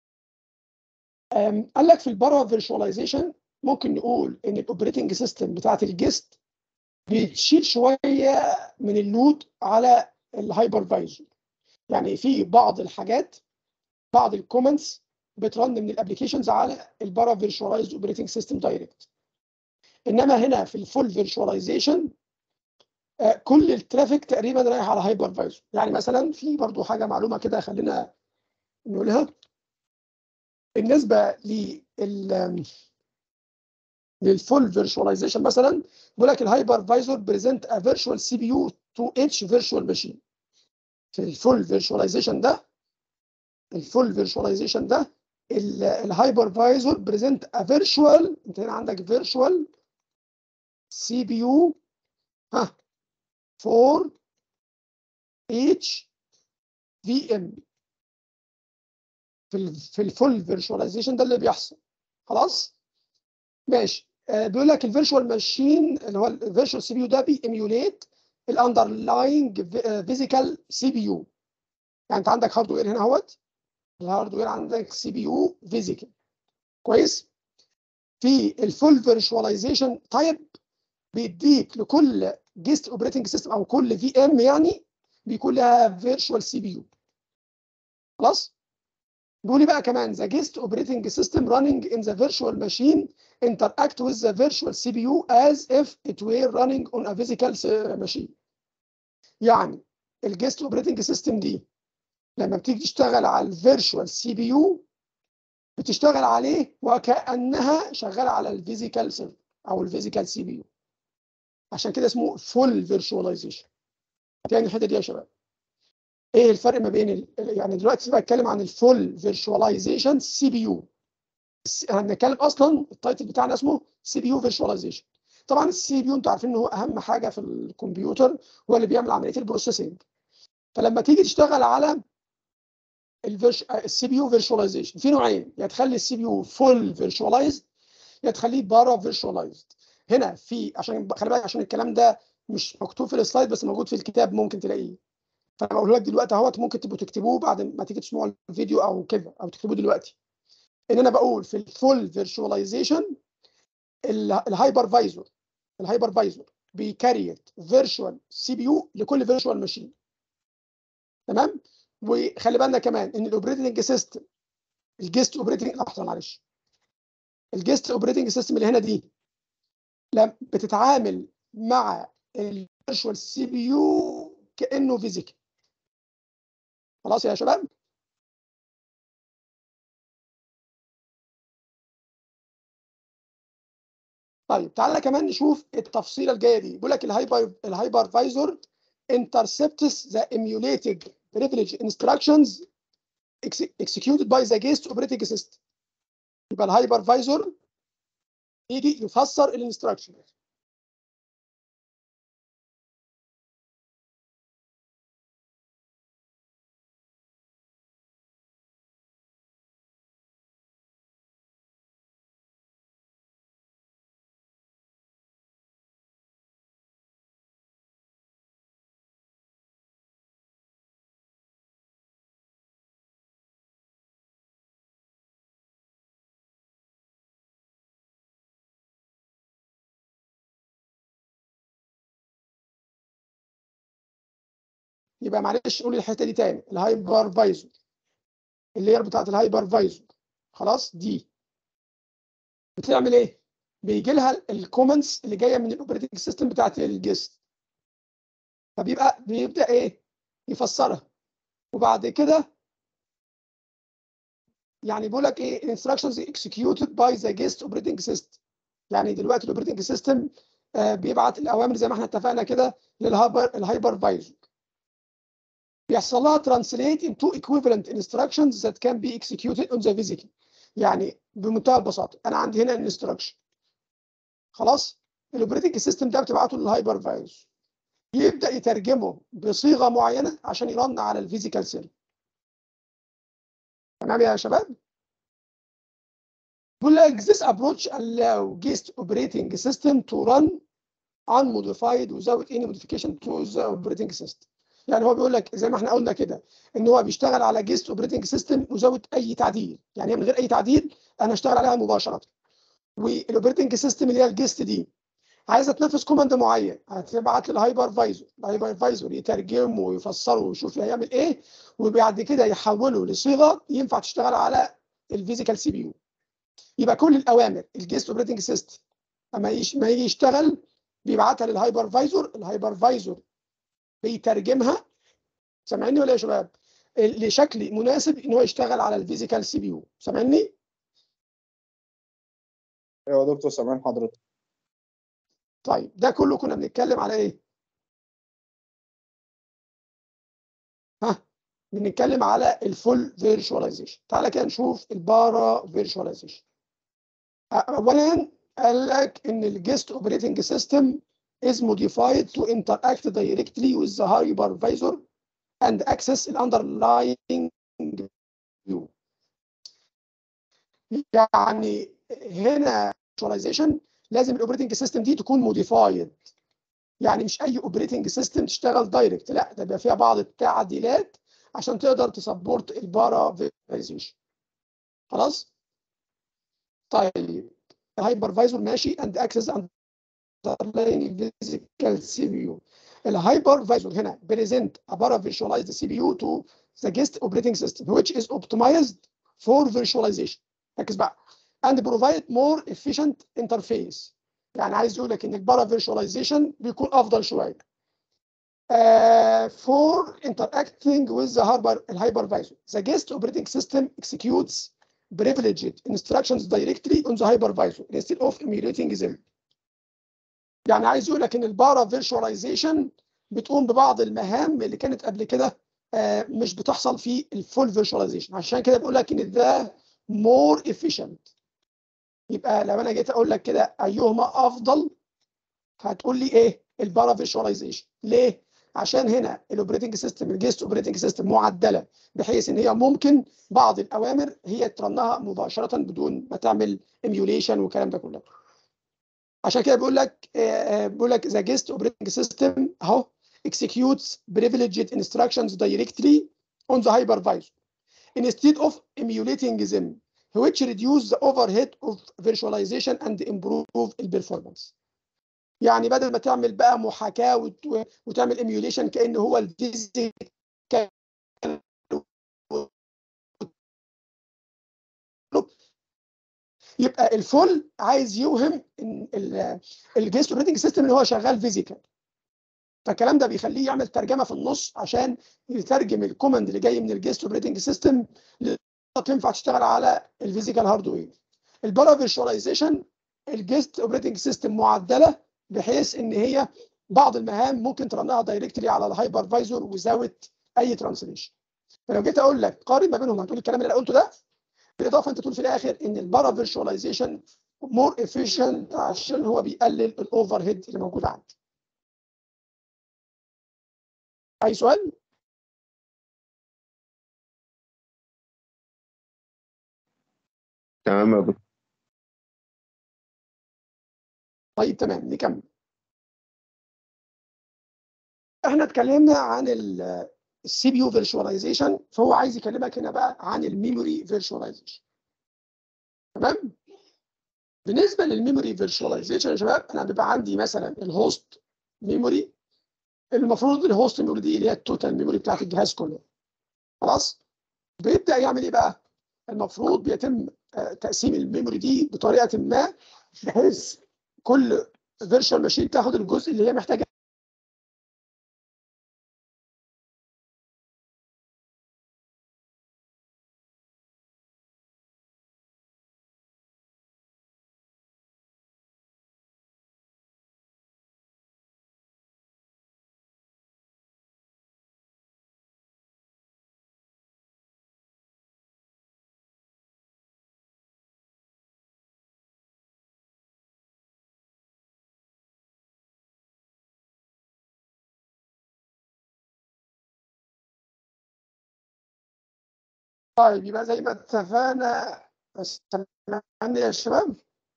قال لك في البارا فيرشواليزيشن ممكن نقول ان الاوبريتنج سيستم بتاعت الجيست بتشيل شويه من اللود على الهايبرفايزر. يعني في بعض الحاجات، بعض الكومنتس بترن من الابلكيشنز على البارا فيرشواليزد اوبريتنج سيستم دايركت. انما هنا في الفول فيرشواليزيشن كل الترافيك تقريبا رايح على هايبرفايزر. يعني مثلا في برضو حاجه معلومه كده خلينا نقولها بالنسبه لل للفول فيرشواليزيشن. مثلا بيقول لك الهايبرفايزر بريزنت ا فيرتشوال سي بي يو تو اتش فيرتشوال ماشين. في الفول فيرشواليزيشن ده الفول فيرشواليزيشن ده الهايبرفايزر بريزنت ا فيرتشوال، انت هنا عندك فيرتشوال سي بي يو ها فور اتش في ام. في في الفول فيرشواليزيشن ده اللي بيحصل. خلاص ماشي. آه بيقول لك الفيرتشوال ماشين اللي هو الفيرتشوال سي بي يو ده بيميوليت الاندرلاينج فيزيكال سي بي يو. يعني انت عندك هاردوير هنا اهوت، الهاردوير عندك سي بي يو فيزيكال كويس. في الفول فيرشواليزيشن تايب بيديك لكل جيست اوبريتنج سيستم او كل في ام يعني بيكون لها فيرتشوال سي بي يو. خلاص. بيقول لي بقى كمان the guest operating system running in the virtual machine interact with the virtual سي بي يو as if it were running on a physical machine. يعني الجيست اوبريتنج سيستم دي لما بتيجي تشتغل على الفيرتشوال سي بي يو بتشتغل عليه وكأنها شغاله على الفيزيكال سيرفر او الفيزيكال سي بي يو. عشان كده اسمه فول فيرتشواليزيشن. تاني الحته دي يا شباب، ايه الفرق ما بين ال... يعني دلوقتي بتكلم عن الفول فيرتشواليزيشن سي بي يو. احنا بنتكلم اصلا التايتل بتاعنا اسمه سي بي يو فيرتشواليزيشن. طبعا السي بي يو انتوا عارفين ان هو اهم حاجه في الكمبيوتر، هو اللي بيعمل عمليه البروسيسنج. فلما تيجي تشتغل على الفيرش السي بي يو فيرتشواليزيشن في نوعين، يا تخلي السي بي يو فول فيرتشواليزد يا تخليه بارا فيرتشواليزد. هنا في عشان خلي بالك عشان الكلام ده مش مكتوب في السلايد بس موجود في الكتاب ممكن تلاقيه. فانا بقول لك دلوقتي اهوت ممكن تبقوا تكتبوه بعد ما تيجي تسمعوا الفيديو او كده او تكتبوه دلوقتي. ان انا بقول في الفول فيرتشواليزيشن الهايبرفايزر الهايبرفايزر بيكريت فيرتشوال سي بي يو لكل فيرتشوال ماشين. تمام. وخلي بالنا كمان ان الاوبريتنج سيستم الجيست اوبريتنج لحظه معلش الجيست اوبريتنج سيستم اللي هنا دي لما بتتعامل مع الفيرتشوال سي بي يو كانه فيزيكال. خلاص يا شباب. طيب تعالى كمان نشوف التفصيله الجايه دي. بيقول لك الهايبر الهايبرفايزر intercepts the emulated privilege instructions executed by the guest operating system. يبقى الهايبرفايزر يجي يفسر الانستراكشن. يبقى معلش قول الحته دي تاني. الهايبرفايزر اللير بتاعت الهايبرفايزر خلاص دي بتعمل ايه؟ بيجي لها الكومنتس اللي جايه من الاوبريتنج سيستم بتاعت الجيست، فبيبقى بيبدا ايه؟ يفسرها. وبعد كده يعني بيقول لك ايه instructions executed by the guest operating system. يعني دلوقتي الاوبريتنج سيستم آه بيبعت الاوامر زي ما احنا اتفقنا كده للهايبر الهايبرفايزر، بيحصل لها translate into equivalent instructions that can be executed on the physical. يعني بمنتهى البساطه انا عندي هنا الانستراكشن خلاص، الاوبريتنج سيستم ده بتبعته للهايبرفايزر يبدا يترجمه بصيغه معينه عشان يرن على الفيزيكال سيرفر. تمام يا شباب؟ بيقول لك this approach allow guest operating system to run unmodified without any modification to the operating system. يعني هو بيقول لك زي ما احنا قلنا كده ان هو بيشتغل على جيست اوبريتنج سيستم without اي تعديل، يعني من غير اي تعديل انا اشتغل عليها مباشره. والاوبريتنج سيستم اللي هي الجيست دي عايزه تنفذ كوماند معين، هتبعت للهايبرفايزر، الهايبرفايزر يترجمه ويفسره ويشوف هيعمل ايه، وبعد كده يحوله لصيغه ينفع تشتغل على الفيزيكال سي بي يو. يبقى كل الاوامر الجيست اوبريتنج سيستم لما ما يجي يشتغل بيبعتها للهايبرفايزر، الهايبرفايزر بيترجمها، سامعني ولا يا شباب؟ لشكل مناسب ان هو يشتغل على الفيزيكال سي بي يو. سامعني؟ ايوه يا دكتور سامعين حضرتك. طيب ده كله كنا بنتكلم على ايه؟ ها؟ بنتكلم على الفول فيرتشواليزيشن. تعالى كده نشوف البارا فيرتشواليزيشن. اولا قال لك ان الجيست اوبريتنج سيستم is modified to interact directly with the hypervisor and access the underlying view. يعني هنا virtualization لازم الاوبريتنج سيستم دي تكون موديفايد، يعني مش اي اوبريتنج سيستم تشتغل دايركت، لا ده بيبقى فيها بعض التعديلات عشان تقدر تسبورت البارا فيرتشواليزيشن. خلاص؟ طيب الهايبرفايزر ماشي and access underlying physical سي بي يو. الهايبرفايزر هنا present a para virtualized سي بي يو to the guest operating system which is optimized for virtualization. ركز بقى. and provide more efficient interface. يعني عايز يقول لك ان البارا فيرتشواليزيشن بيكون افضل شويه. Uh, for interacting with the hypervisor, the guest operating system executes privileged instructions directly on the hypervisor instead of emulating them. يعني عايز يقول لك ان البارا فيرتشواليزيشن بتقوم ببعض المهام اللي كانت قبل كده آه مش بتحصل في الفول فيرتشواليزيشن، عشان كده بقول لك ان ده more efficient. يبقى لو انا جيت اقول لك كده ايهما افضل هتقول لي ايه؟ البارا فيرتشواليزيشن. ليه؟ عشان هنا الاوبريتنج سيستم الجيست اوبريتنج سيستم معدله بحيث ان هي ممكن بعض الاوامر هي ترنها مباشره بدون ما تعمل ايميوليشن والكلام ده كله. عشان كده بيقول لك بيقول لك ذا جيست اوبريتنج سيستم اهو executes privileged instructions directly on the hypervisor instead of emulating them, which reduce the overhead of virtualization and improve the performance. يعني بدل ما تعمل بقى محاكاه وت... وتعمل ايميوليشن كأن هو الفيزيكال، يبقى الفول عايز يوهم ان الجيست اوبريتنج سيستم ان هو شغال فيزيكال، فالكلام ده بيخليه يعمل ترجمه في النص عشان يترجم الكوماند اللي جاي من الجيست اوبريتنج سيستم تنفع تشتغل على الفيزيكال هاردوير. البارا فيرتشواليزيشن الجيست اوبريتنج سيستم معدله بحيث ان هي بعض المهام ممكن ترنها دايركتلي على الهايبرفايزر وزاوت اي ترانسليشن. فلو جيت اقول لك قارن ما بينهم هتقول الكلام اللي انا قلته ده، بالاضافه انت تقول في الاخر ان البارا فيرتشواليزيشن مور افيشنت عشان هو بيقلل الاوفر هيد اللي موجود عندي. اي سؤال؟ تمام يا دكتور. طيب تمام نكمل. احنا اتكلمنا عن السي بي يو فيرتشواليزيشن، فهو عايز يكلمك هنا بقى عن الميموري فيرتشواليزيشن. تمام؟ بالنسبه للميموري فيرتشواليزيشن يا شباب انا بيبقى عندي مثلا الهوست ميموري، المفروض الهوست ميموري دي اللي هي التوتال ميموري بتاعت الجهاز كله. خلاص؟ بيبدا يعمل ايه بقى؟ المفروض بيتم تقسيم الميموري دي بطريقه ما بحيث كل فيرتشوال ماشين تاخد الجزء اللي هي محتاجه طيب يبقى زي ما اتفقنا، بس سامعني يا شباب؟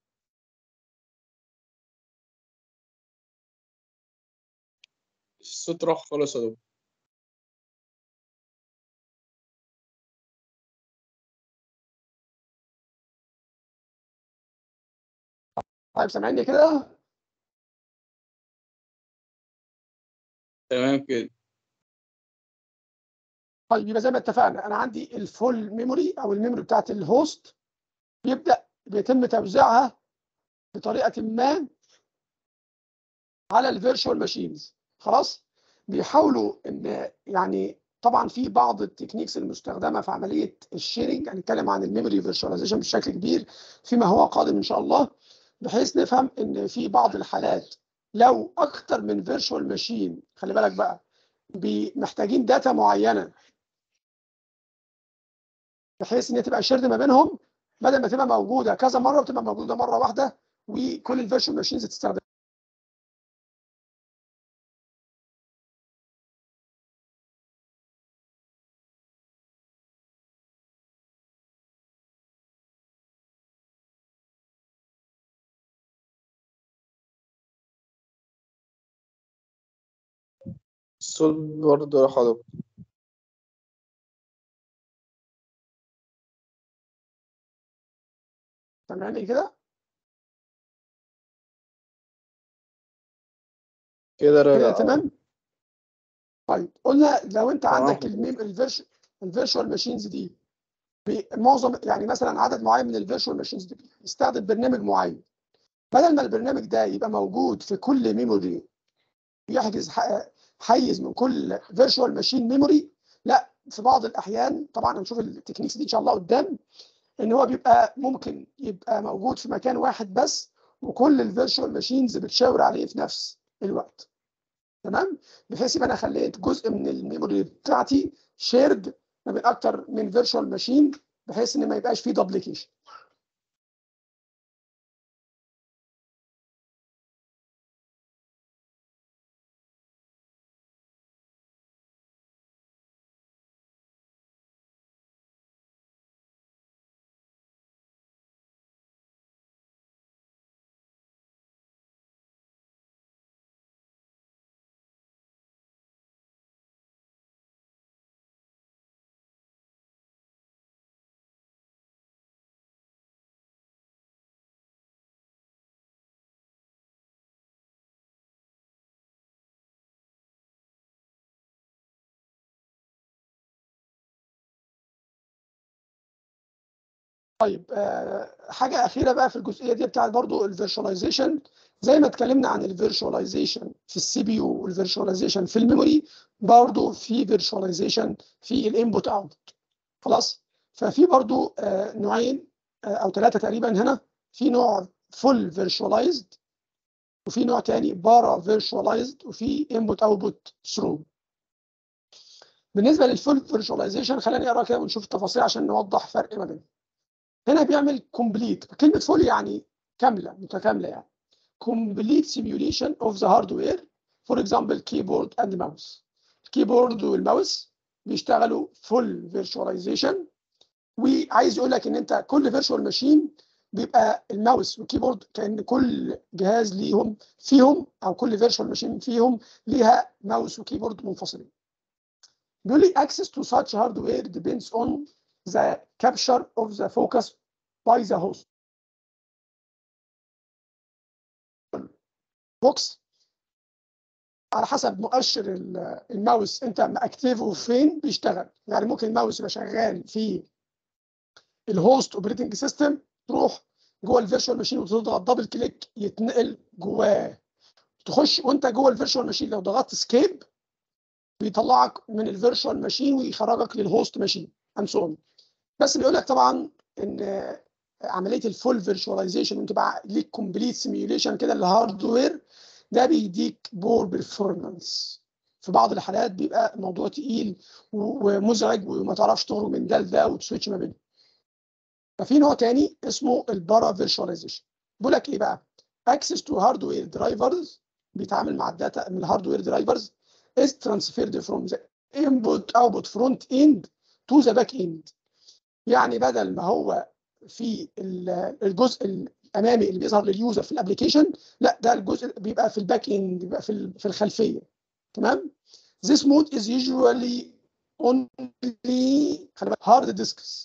الصوت راح خالص يا دكتور. طيب سامعني كده؟ تمام كده. طيب يبقى زي ما اتفقنا، انا عندي الفول ميموري او الميموري بتاعت الهوست بيبدا بيتم توزيعها بطريقه ما على الفيرتشوال ماشينز. خلاص، بيحاولوا ان يعني طبعا في بعض التكنيكس المستخدمه في عمليه الشيرنج، هنتكلم عن الميموري فيرتشواليزيشن بشكل كبير فيما هو قادم ان شاء الله، بحيث نفهم ان في بعض الحالات لو اكتر من فيرتشوال ماشين، خلي بالك بقى، محتاجين داتا معينه بحيث ان تبقى شيرد ما بينهم، بدل ما تبقى موجوده كذا مره بتبقى موجوده مره واحده وكل الفيرتشوال ماشينز تستخدم. الصوت برضه راح يا دكتور. سامعني كده؟ كده كده راجع. تمام. طيب قلنا لو انت تمام عندك حضرتك. الميم الفيرش الفيرشوال ماشينز دي، معظم يعني مثلا عدد معين من الفيرشوال ماشينز دي يستخدم برنامج معين، بدل ما البرنامج ده يبقى موجود في كل ميموري، يحجز ح- حيز من كل فيرشوال ماشين ميموري، لا، في بعض الاحيان طبعا هنشوف التكنيكس دي ان شاء الله قدام، ان هو بيبقى ممكن يبقى موجود في مكان واحد بس، وكل الفيرشوال ماشينز بتشاور عليه في نفس الوقت. تمام، بحيث يبقى انا خليت جزء من الميموري بتاعتي شيرد ما بين اكتر من فيرتشوال ماشين، بحيث ان ما يبقاش فيه دوبليكيشن. طيب آه حاجه اخيره بقى في الجزئيه دي بتاعت برضو الفيرشواليزيشن، زي ما اتكلمنا عن الفيرشواليزيشن في السي بي يو والفيرشواليزيشن في الميموري، برضو في فيرشواليزيشن في الانبوت اوت. خلاص، ففي برضو آه نوعين آه او ثلاثه تقريبا هنا، في نوع فول فيرشواليزد، وفي نوع تاني بارا فيرشواليزد، وفي انبوت اوتبوت ثرو. بالنسبه للفول فيرشواليزيشن خلينا نقرا كده ونشوف التفاصيل عشان نوضح فرق ما بينهم. هنا بيعمل كومبليت، كلمه فول يعني كامله متكامله، يعني complete simulation of the hardware for example keyboard and mouse. الكيبورد والماوس بيشتغلوا فول فيرشواليزيشن، وعايز يقول لك ان انت كل فيرتشوال ماشين بيبقى الماوس والكيبورد كأن كل جهاز ليهم فيهم، او كل فيرتشوال ماشين فيهم ليها ماوس وكيبورد منفصلين. بيقول لي access to such hardware depends on the capture of the focus by the host. بوكس على حسب مؤشر الماوس انت ماكتيفه فين بيشتغل، يعني ممكن الماوس يبقى شغال في الهوست اوبريتنج سيستم، تروح جوه الفيرتشوال ماشين وتضغط دبل كليك يتنقل جواه، تخش وانت جوه الفيرتشوال ماشين لو ضغطت سكيب بيطلعك من الفيرتشوال ماشين ويخرجك للهوست ماشين اند سو اون. بس بيقول لك طبعا ان عمليه الفول فيرتشواليزيشن وانت بقى ليك كومبليت سيميوليشن كده للهاردوير، ده بيديك بور بيرفورمانس. في بعض الحالات بيبقى الموضوع تقيل ومزعج وما تعرفش تخرج من ده لده وتسويتش ما بينهم. ففي نوع تاني اسمه البارا فيرتشواليزيشن، بيقول لك ايه بقى؟ access to hardware drivers، بيتعامل مع الداتا من الهاردوير درايفرز is transferred from the input output front end to the back end. يعني بدل ما هو في الجزء الامامي اللي بيظهر لليوزر في الابلكيشن، لا ده الجزء بيبقى في الباك اند، بيبقى في في الخلفيه. تمام. This mode is usually only hard disks.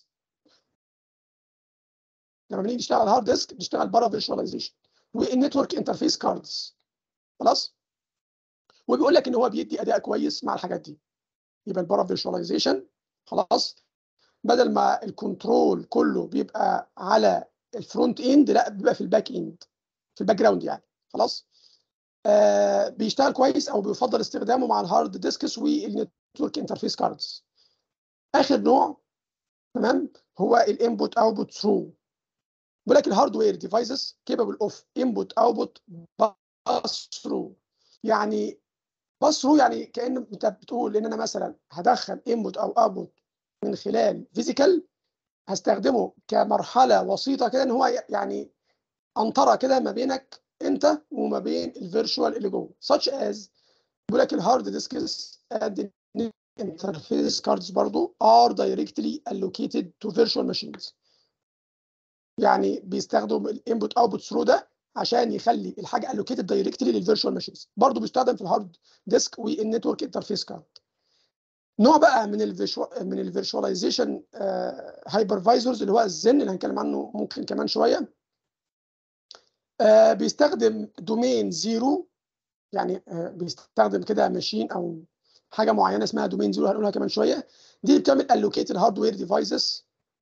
لما بنيجي نشتغل هارد ديسك بنشتغل بره فيرشواليزيشن والنتورك انترفيس كاردز. خلاص. وبيقول لك ان هو بيدي اداء كويس مع الحاجات دي. يبقى البره فيرشواليزيشن خلاص، بدل ما الكنترول كله بيبقى على الفرونت اند، لا بيبقى في الباك اند، في الباك جراوند يعني. خلاص. آه بيشتغل كويس او بيفضل استخدامه مع الهارد ديسكس والنتورك انترفيس كاردز. اخر نوع تمام هو الانبوت اوتبوت ثرو. بيقول لك الهاردوير ديفايسز كيبل اوف انبوت اوتبوت باس ثرو. يعني باس ثرو يعني كأن انت بتقول ان انا مثلا هدخل انبوت او اوتبوت من خلال فيزيكال، هستخدمه كمرحله وسيطه كده، ان هو يعني انطره كده ما بينك انت وما بين الفيرتشوال اللي جوه. such as بيقول لك الهارد ديسكس and interface cards برضو are directly allocated to virtual machines. يعني بيستخدم الانبوت اوتبوت ثرو ده عشان يخلي الحاجه allocated directly للفيرتشوال ماشينز. برضو بيستخدم في الهارد ديسك والنتورك انترفيس كارد. نوع بقى من الفيرشوال من الفيرشواليزيشن هايبرفايزرز اللي هو الزن اللي هنتكلم عنه ممكن كمان شويه. آه بيستخدم دومين زيرو، يعني آه بيستخدم كده ماشين او حاجه معينه اسمها دومين زيرو هنقولها كمان شويه. دي اللي بتعمل allocate الهاردوير ديفايسز،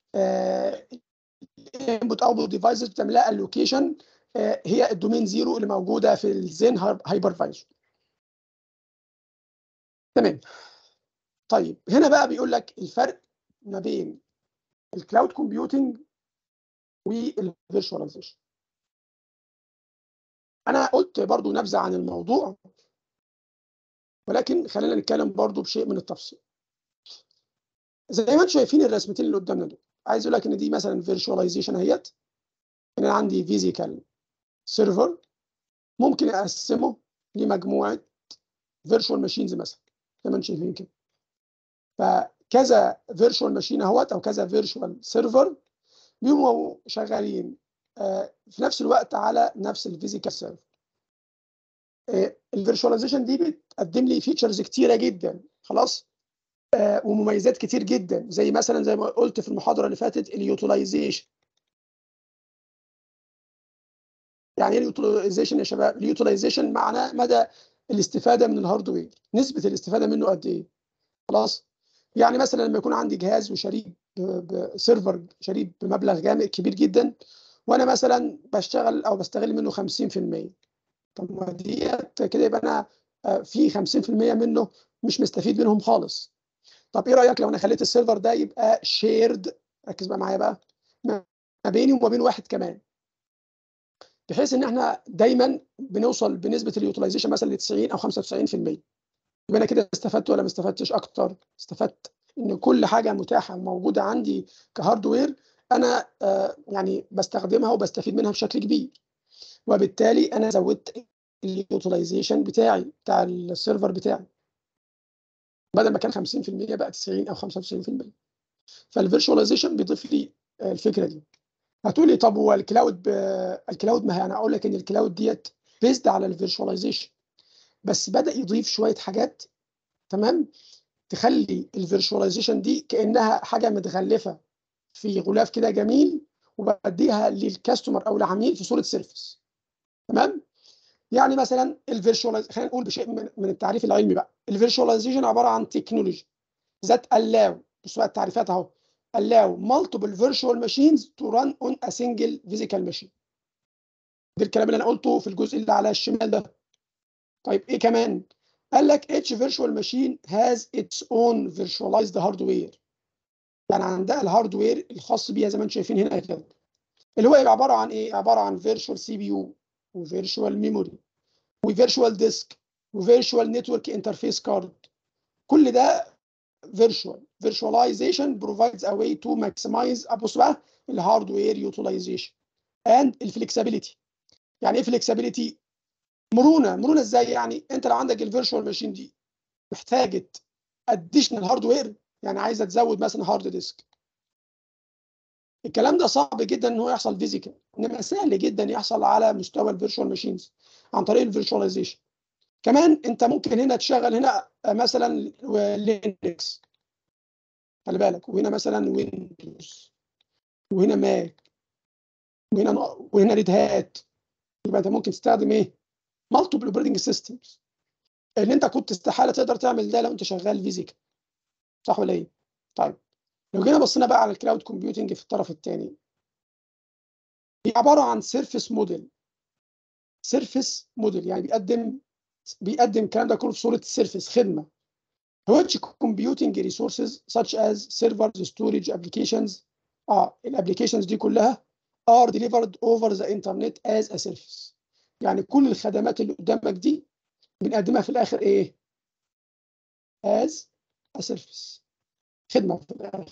انبوت اوتبوت ديفايسز بتعمل لها الوكيشن، هي الدومين زيرو اللي موجوده في الزين هايبرفايزر. تمام. طيب هنا بقى بيقول لك الفرق ما بين الكلاود كومبيوتنج والفيرشواليزيشن. انا قلت برضو نبذه عن الموضوع، ولكن خلينا نتكلم برضو بشيء من التفصيل. زي ما انتم شايفين الرسمتين اللي قدامنا دول، عايز اقول لك ان دي مثلا فيرشواليزيشن اهيت. انا عندي فيزيكال سيرفر ممكن اقسمه لمجموعه فيرتشوال ماشينز مثلا زي ما انتم شايفين كده. فكذا فيرتشوال ماشين اهوت او كذا فيرتشوال سيرفر بيبقوا شغالين آه في نفس الوقت على نفس الفيزيكال سيرفر. آه الفيرتشواليزيشن دي بتقدم لي فيتشرز كتيره جدا. خلاص. آه ومميزات كتير جدا، زي مثلا زي ما قلت في المحاضره اللي فاتت اليوتيلايزيشن. يعني ايه اليوتيلايزيشن يا شباب؟ اليوتيلايزيشن معناه مدى الاستفاده من الهاردوير، نسبه الاستفاده منه قد ايه. خلاص. يعني مثلا لما يكون عندي جهاز وشريك بسيرفر شريك بمبلغ جامد كبير جدا، وانا مثلا بشتغل او بستغل منه خمسين في المية، طب ما ديت كده يبقى انا في خمسين في المية منه مش مستفيد منهم خالص. طب ايه رايك لو انا خليت السيرفر ده يبقى شيرد، ركز بقى معايا بقى، ما بيني وما بين واحد كمان، بحيث ان احنا دايما بنوصل بنسبه اليوتيلايزيشن مثلا ل تسعين او خمسة وتسعين في المية. يبقى انا كده استفدت ولا ما استفدتش؟ اكتر استفدت. ان كل حاجه متاحه موجوده عندي كهاردوير انا آه يعني بستخدمها وبستفيد منها بشكل كبير، وبالتالي انا زودت اليوتيلايزيشن بتاعي بتاع السيرفر بتاعي، بدل ما كان خمسين في المية بقى تسعين او خمسة وتسعين في المية. فالفيرشواليزيشن بيضيف لي آه الفكره دي. هتقول لي طب هو الكلاود الكلاود ما انا اقول لك ان الكلاود ديت بيزد على الفيرشواليزيشن، بس بدا يضيف شويه حاجات تمام تخلي الفيرشواليزيشن دي كانها حاجه متغلفه في غلاف كده جميل، وبديها للكاستمر او العميل في صوره سيرفيس. تمام. يعني مثلا الفيرشواليزيشن، خلينا نقول بشيء من, من التعريف العلمي بقى. الفيرشواليزيشن عباره عن تكنولوجي ذات allow، بصوا بقى التعريفات اهو، allow multiple virtual machines to run on a single physical machine. ده الكلام اللي انا قلته في الجزء اللي على الشمال ده. طيب ايه كمان؟ قال لك each virtual machine has its own virtualized hardware. يعني عندها الهاردوير الخاص بيها زي ما انتم شايفين هنا كده، اللي هو عباره عن ايه؟ عباره عن فيرتشوال سي بي يو وفيرتشوال ميموري وفيرتشوال ديسك وفيرتشوال نتورك انترفيس كارد. كل ده فيرتشوال. فيرتشواليزيشن provides a way to maximize ابص بقى الهاردوير يوتيلايزيشن اند الفلكسبيليتي. يعني ايه فلكسبيليتي؟ مرونه. مرونه ازاي؟ يعني انت لو عندك الفيرتشوال ماشين دي محتاجه اديشنال هاردوير، يعني عايزه تزود مثلا هارد ديسك، الكلام ده صعب جدا ان هو يحصل فيزيكال، انما سهل جدا يحصل على مستوى الفيرتشوال ماشينز عن طريق الفيرتشواليزيشن. كمان انت ممكن هنا تشغل هنا مثلا لينكس، خلي بالك، وهنا مثلا ويندوز، وهنا ماك، وهنا وهنا ريد هات. يبقى انت ممكن تستخدم ايه؟ مالتيبل اوبريتنج سيستمز، اللي انت كنت استحاله تقدر تعمل ده لو انت شغال فيزيكال، صح ولا ايه؟ طيب لو جينا بصينا بقى على الكلاود كومبيوتنج في الطرف الثاني، هي عباره عن سيرفيس موديل. سيرفيس موديل يعني بيقدم بيقدم الكلام ده كله في صوره سيرفيس، خدمه. which computing resources such as servers, storage, applications اه الابلكيشنز دي كلها are delivered over the internet as a service. يعني كل الخدمات اللي قدامك دي بنقدمها في الاخر ايه؟ as a service، خدمه في الاخر.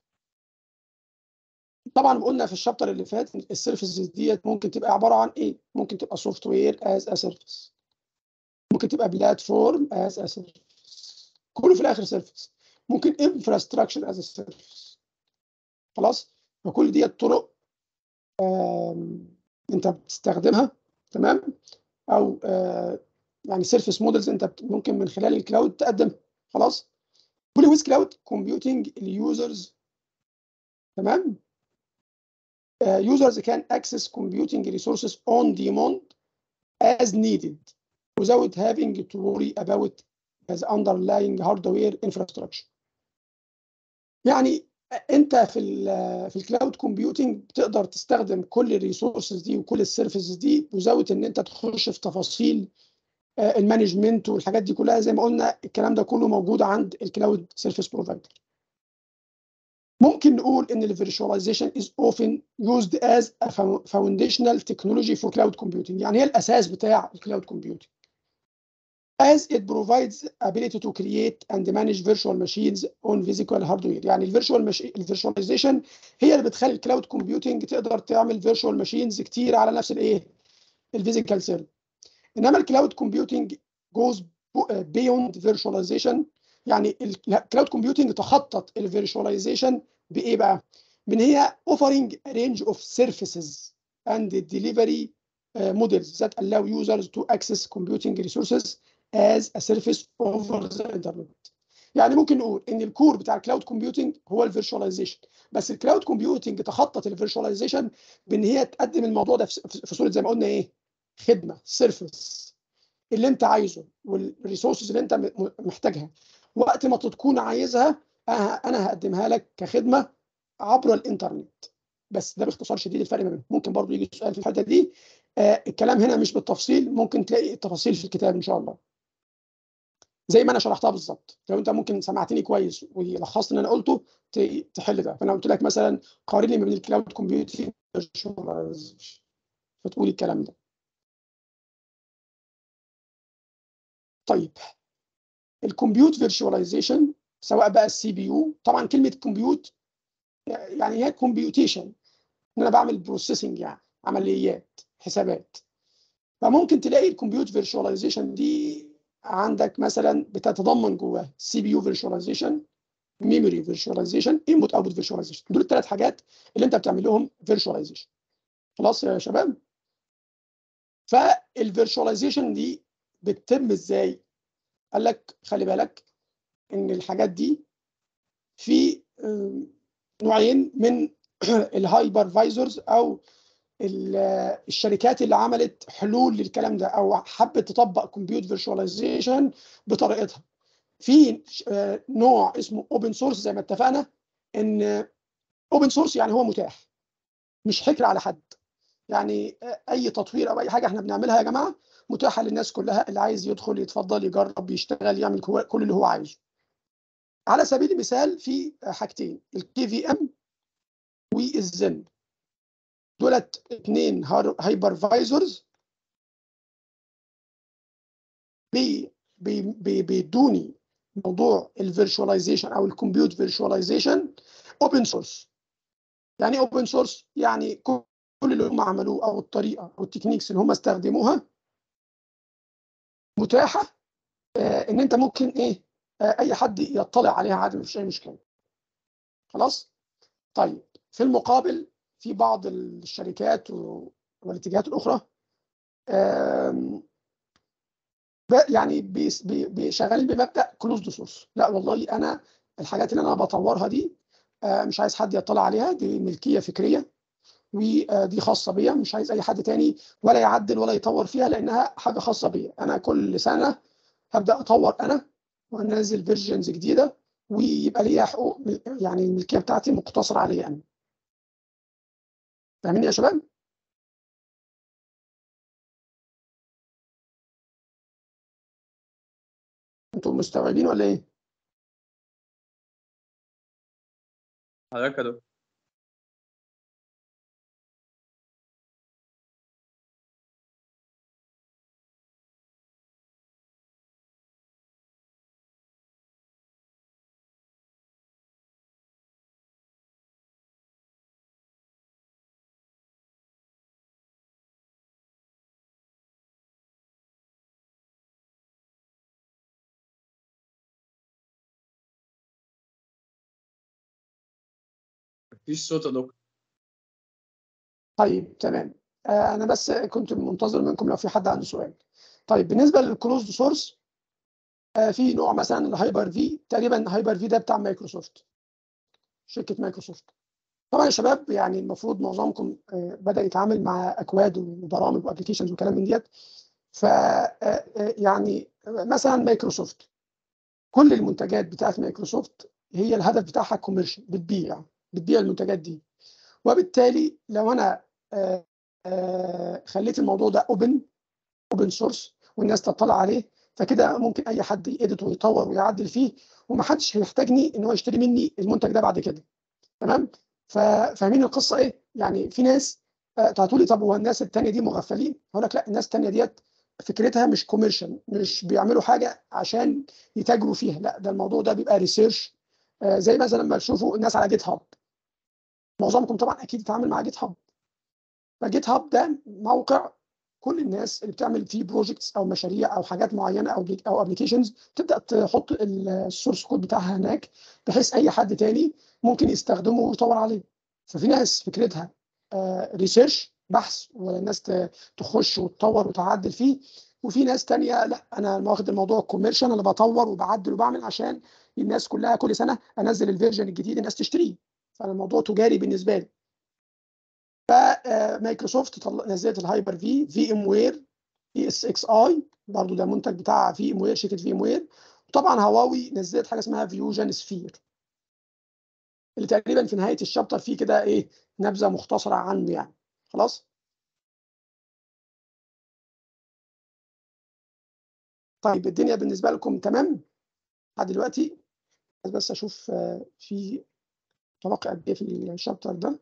طبعا قلنا في الشابتر اللي فات السيرفيسز ديت ممكن تبقى عباره عن ايه؟ ممكن تبقى سوفت وير as a service، ممكن تبقى بلاتفورم as a service، كله في الاخر سيرفيس. ممكن infrastructure as a service. خلاص؟ فكل دي طرق انت بتستخدمها، تمام؟ او آه يعني سيرفيس مودلز انت ممكن من خلال الكلاود تقدمها. خلاص؟ كل ويز كلاود كومبيوتنج اليوزرز، تمام؟ يوزرز كان access computing resources on demand as needed without having to worry about the underlying hardware infrastructure. يعني انت في ال في الكلاود كومبيوتنج بتقدر تستخدم كل الريسورسز دي وكل السيرفيسز دي وزاويه ان انت تخش في تفاصيل المانجمنت والحاجات دي كلها. زي ما قلنا الكلام ده كله موجود عند الكلاود سيرفيس بروفايدر. ممكن نقول ان الفيرتشواليزيشن is often used as a foundational technology for cloud computing، يعني هي الاساس بتاع الكلاود كومبيوتنج. as it provides ability to create and manage virtual machines on physical hardware. يعني الفيرتشوال الفيرتشواليزيشن هي اللي بتخلي الكلاود كومبيوتنج تقدر تعمل فيرتشوال ماشينز كتير على نفس الايه؟ الفيزيكال سيرفر. انما الكلاود كومبيوتنج goes beyond virtualization. يعني الكلاود كومبيوتنج تخطط الفيرتشواليزيشن بايه بقى؟ بان هي offering a range of services and delivery uh, models that allow users to access computing resources as a service over the internet. يعني ممكن نقول ان الكور بتاع الكلاود كومبيوتنج هو الفيرتشواليزيشن، بس الكلاود كومبيوتنج تخطط الفيرتشواليزيشن بان هي تقدم الموضوع ده في صوره زي ما قلنا ايه؟ خدمه، سيرفيس اللي انت عايزه والريسورسز اللي انت محتاجها وقت ما تكون عايزها انا هقدمها لك كخدمه عبر الانترنت. بس ده باختصار شديد الفرق ما بينهم. ممكن برضو يجي سؤال في الحته دي، آه الكلام هنا مش بالتفصيل، ممكن تلاقي التفاصيل في الكتاب ان شاء الله زي ما انا شرحتها بالظبط. لو انت ممكن سمعتني كويس ولخصت اللي انا قلته تحل ده. فانا قلت لك مثلا قارن لي ما بين الكلاود كومبيوتنج فتقول الكلام ده. طيب الكمبيوت فيرتشواليزيشن سواء بقى السي بي يو، طبعا كلمه كمبيوت يعني هي كومبيوتيشن، ان انا بعمل بروسيسنج يعني عمليات حسابات. فممكن تلاقي الكمبيوت فيرتشواليزيشن دي عندك مثلا بتتضمن جواها سي بي يو فيرتشواليزيشن، ميموري فيرتشواليزيشن، انبوت اوتبوت فيرتشواليزيشن. دول الثلاث حاجات اللي انت بتعمل لهم فيرتشواليزيشن. خلاص يا شباب؟ فالفيرتشواليزيشن دي بتتم ازاي؟ قال لك خلي بالك ان الحاجات دي في نوعين من الهايبرفايزرز او الشركات اللي عملت حلول للكلام ده او حبت تطبق كمبيوت فيرتشواليزيشن بطريقتها. في نوع اسمه اوبن سورس زي ما اتفقنا، ان اوبن سورس يعني هو متاح، مش حكر على حد. يعني اي تطوير او اي حاجه احنا بنعملها يا جماعه متاحه للناس كلها، اللي عايز يدخل يتفضل يجرب يشتغل يعمل كل اللي هو عايزه. على سبيل المثال في حاجتين، الكي في ام والزن، دولت اثنين هايبرفايزرز بي بي بي بيدوني موضوع الفيرتشواليزيشن او الكمبيوت فيرتشواليزيشن اوبن سورس. يعني اوبن سورس يعني كل اللي هم عملوه او الطريقه او التكنيكس اللي هم استخدموها متاحه، آه ان انت ممكن ايه آه اي حد يطلع عليها عادي، مفيش اي مشكله. خلاص؟ طيب في المقابل في بعض الشركات والاتجاهات الاخرى يعني شغالين بمبدا كلوزد سورس. لا والله انا الحاجات اللي انا بطورها دي مش عايز حد يطلع عليها، دي ملكيه فكريه ودي خاصه بيا، مش عايز اي حد تاني ولا يعدل ولا يطور فيها لانها حاجه خاصه بيا. انا كل سنه هبدا اطور انا وانزل فيرجنز جديده ويبقى ليها حقوق، يعني الملكيه بتاعتي مقتصره عليا انا. فاهمين يا شباب؟ انتوا مستوعبين ولا ايه؟ حضرتك يا دكتور. مفيش صوت يا دكتور. طيب تمام. آه انا بس كنت منتظر منكم لو في حد عنده سؤال. طيب بالنسبه للكلوزد سورس، آه في نوع مثلا الهايبر في، تقريبا هايبر في ده بتاع مايكروسوفت، شركه مايكروسوفت. طبعا يا شباب يعني المفروض معظمكم آه بدا يتعامل مع اكواد وبرامج وابلكيشنز وكلام من ديت. ف يعني مثلا مايكروسوفت، كل المنتجات بتاعت مايكروسوفت هي الهدف بتاعها كوميرشال، بتبيع بتبيع المنتجات دي. وبالتالي لو انا آه آه خليت الموضوع ده اوبن اوبن سورس والناس تطلع عليه، فكده ممكن اي حد يedit ويطور ويعدل فيه ومحدش هيحتاجني ان هو يشتري مني المنتج ده بعد كده. تمام؟ فاهمين القصه ايه؟ يعني في ناس تقول لي طب هو الناس الثانيه دي مغفلين؟ هقول لك لا، الناس الثانيه ديت فكرتها مش كوميرشال، مش بيعملوا حاجه عشان يتاجروا فيها، لا ده الموضوع ده بيبقى ريسيرش. زي مثلا لما تشوفوا الناس على جيت هاب، معظمكم طبعا اكيد يتعامل مع جيت هاب. فجيت هاب ده موقع كل الناس اللي بتعمل فيه بروجكتس او مشاريع او حاجات معينه او او ابلكيشنز تبدا تحط السورس كود بتاعها هناك، بحيث اي حد تاني ممكن يستخدمه ويطور عليه. ففي ناس فكرتها ريسيرش بحث والناس تخش وتطور وتعدل فيه، وفي ناس تانية لا انا واخد الموضوع كوميرشال، انا بطور وبعدل وبعمل عشان الناس كلها كل سنه انزل الفيرجن الجديد الناس تشتريه، فالموضوع تجاري بالنسبه لي. فمايكروسوفت نزلت الهايبر في، في ام وير، في اس اكس اي برضه ده منتج بتاع في ام وير، شركه في ام وير. وطبعا هواوي نزلت حاجه اسمها فيوجن سفير، اللي تقريبا في نهايه الشابتر فيه كده ايه نبذه مختصره عنه يعني. خلاص. طيب الدنيا بالنسبه لكم تمام لحد دلوقتي؟ بس اشوف في طبق قد ايه في الشابتر ده.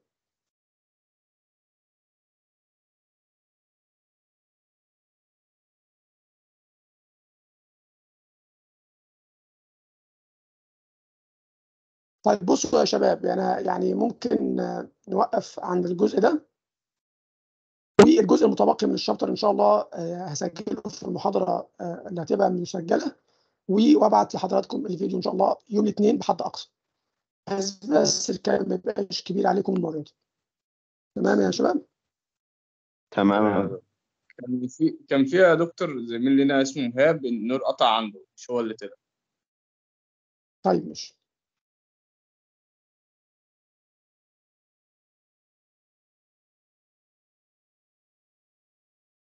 طيب بصوا يا شباب، يعني يعني ممكن نوقف عند الجزء ده، والجزء المتبقي من الشابتر ان شاء الله هسجله في المحاضره اللي هتبقى مسجله وابعت لحضراتكم الفيديو ان شاء الله يوم الاثنين بحد اقصى، بس الكلام ما يبقاش كبير عليكم المره دي. تمام يا شباب؟ تمام. كان في كان في يا دكتور زميل لنا اسمه مهاب النور قطع عنده، مش هو اللي طلع. طيب ماشي.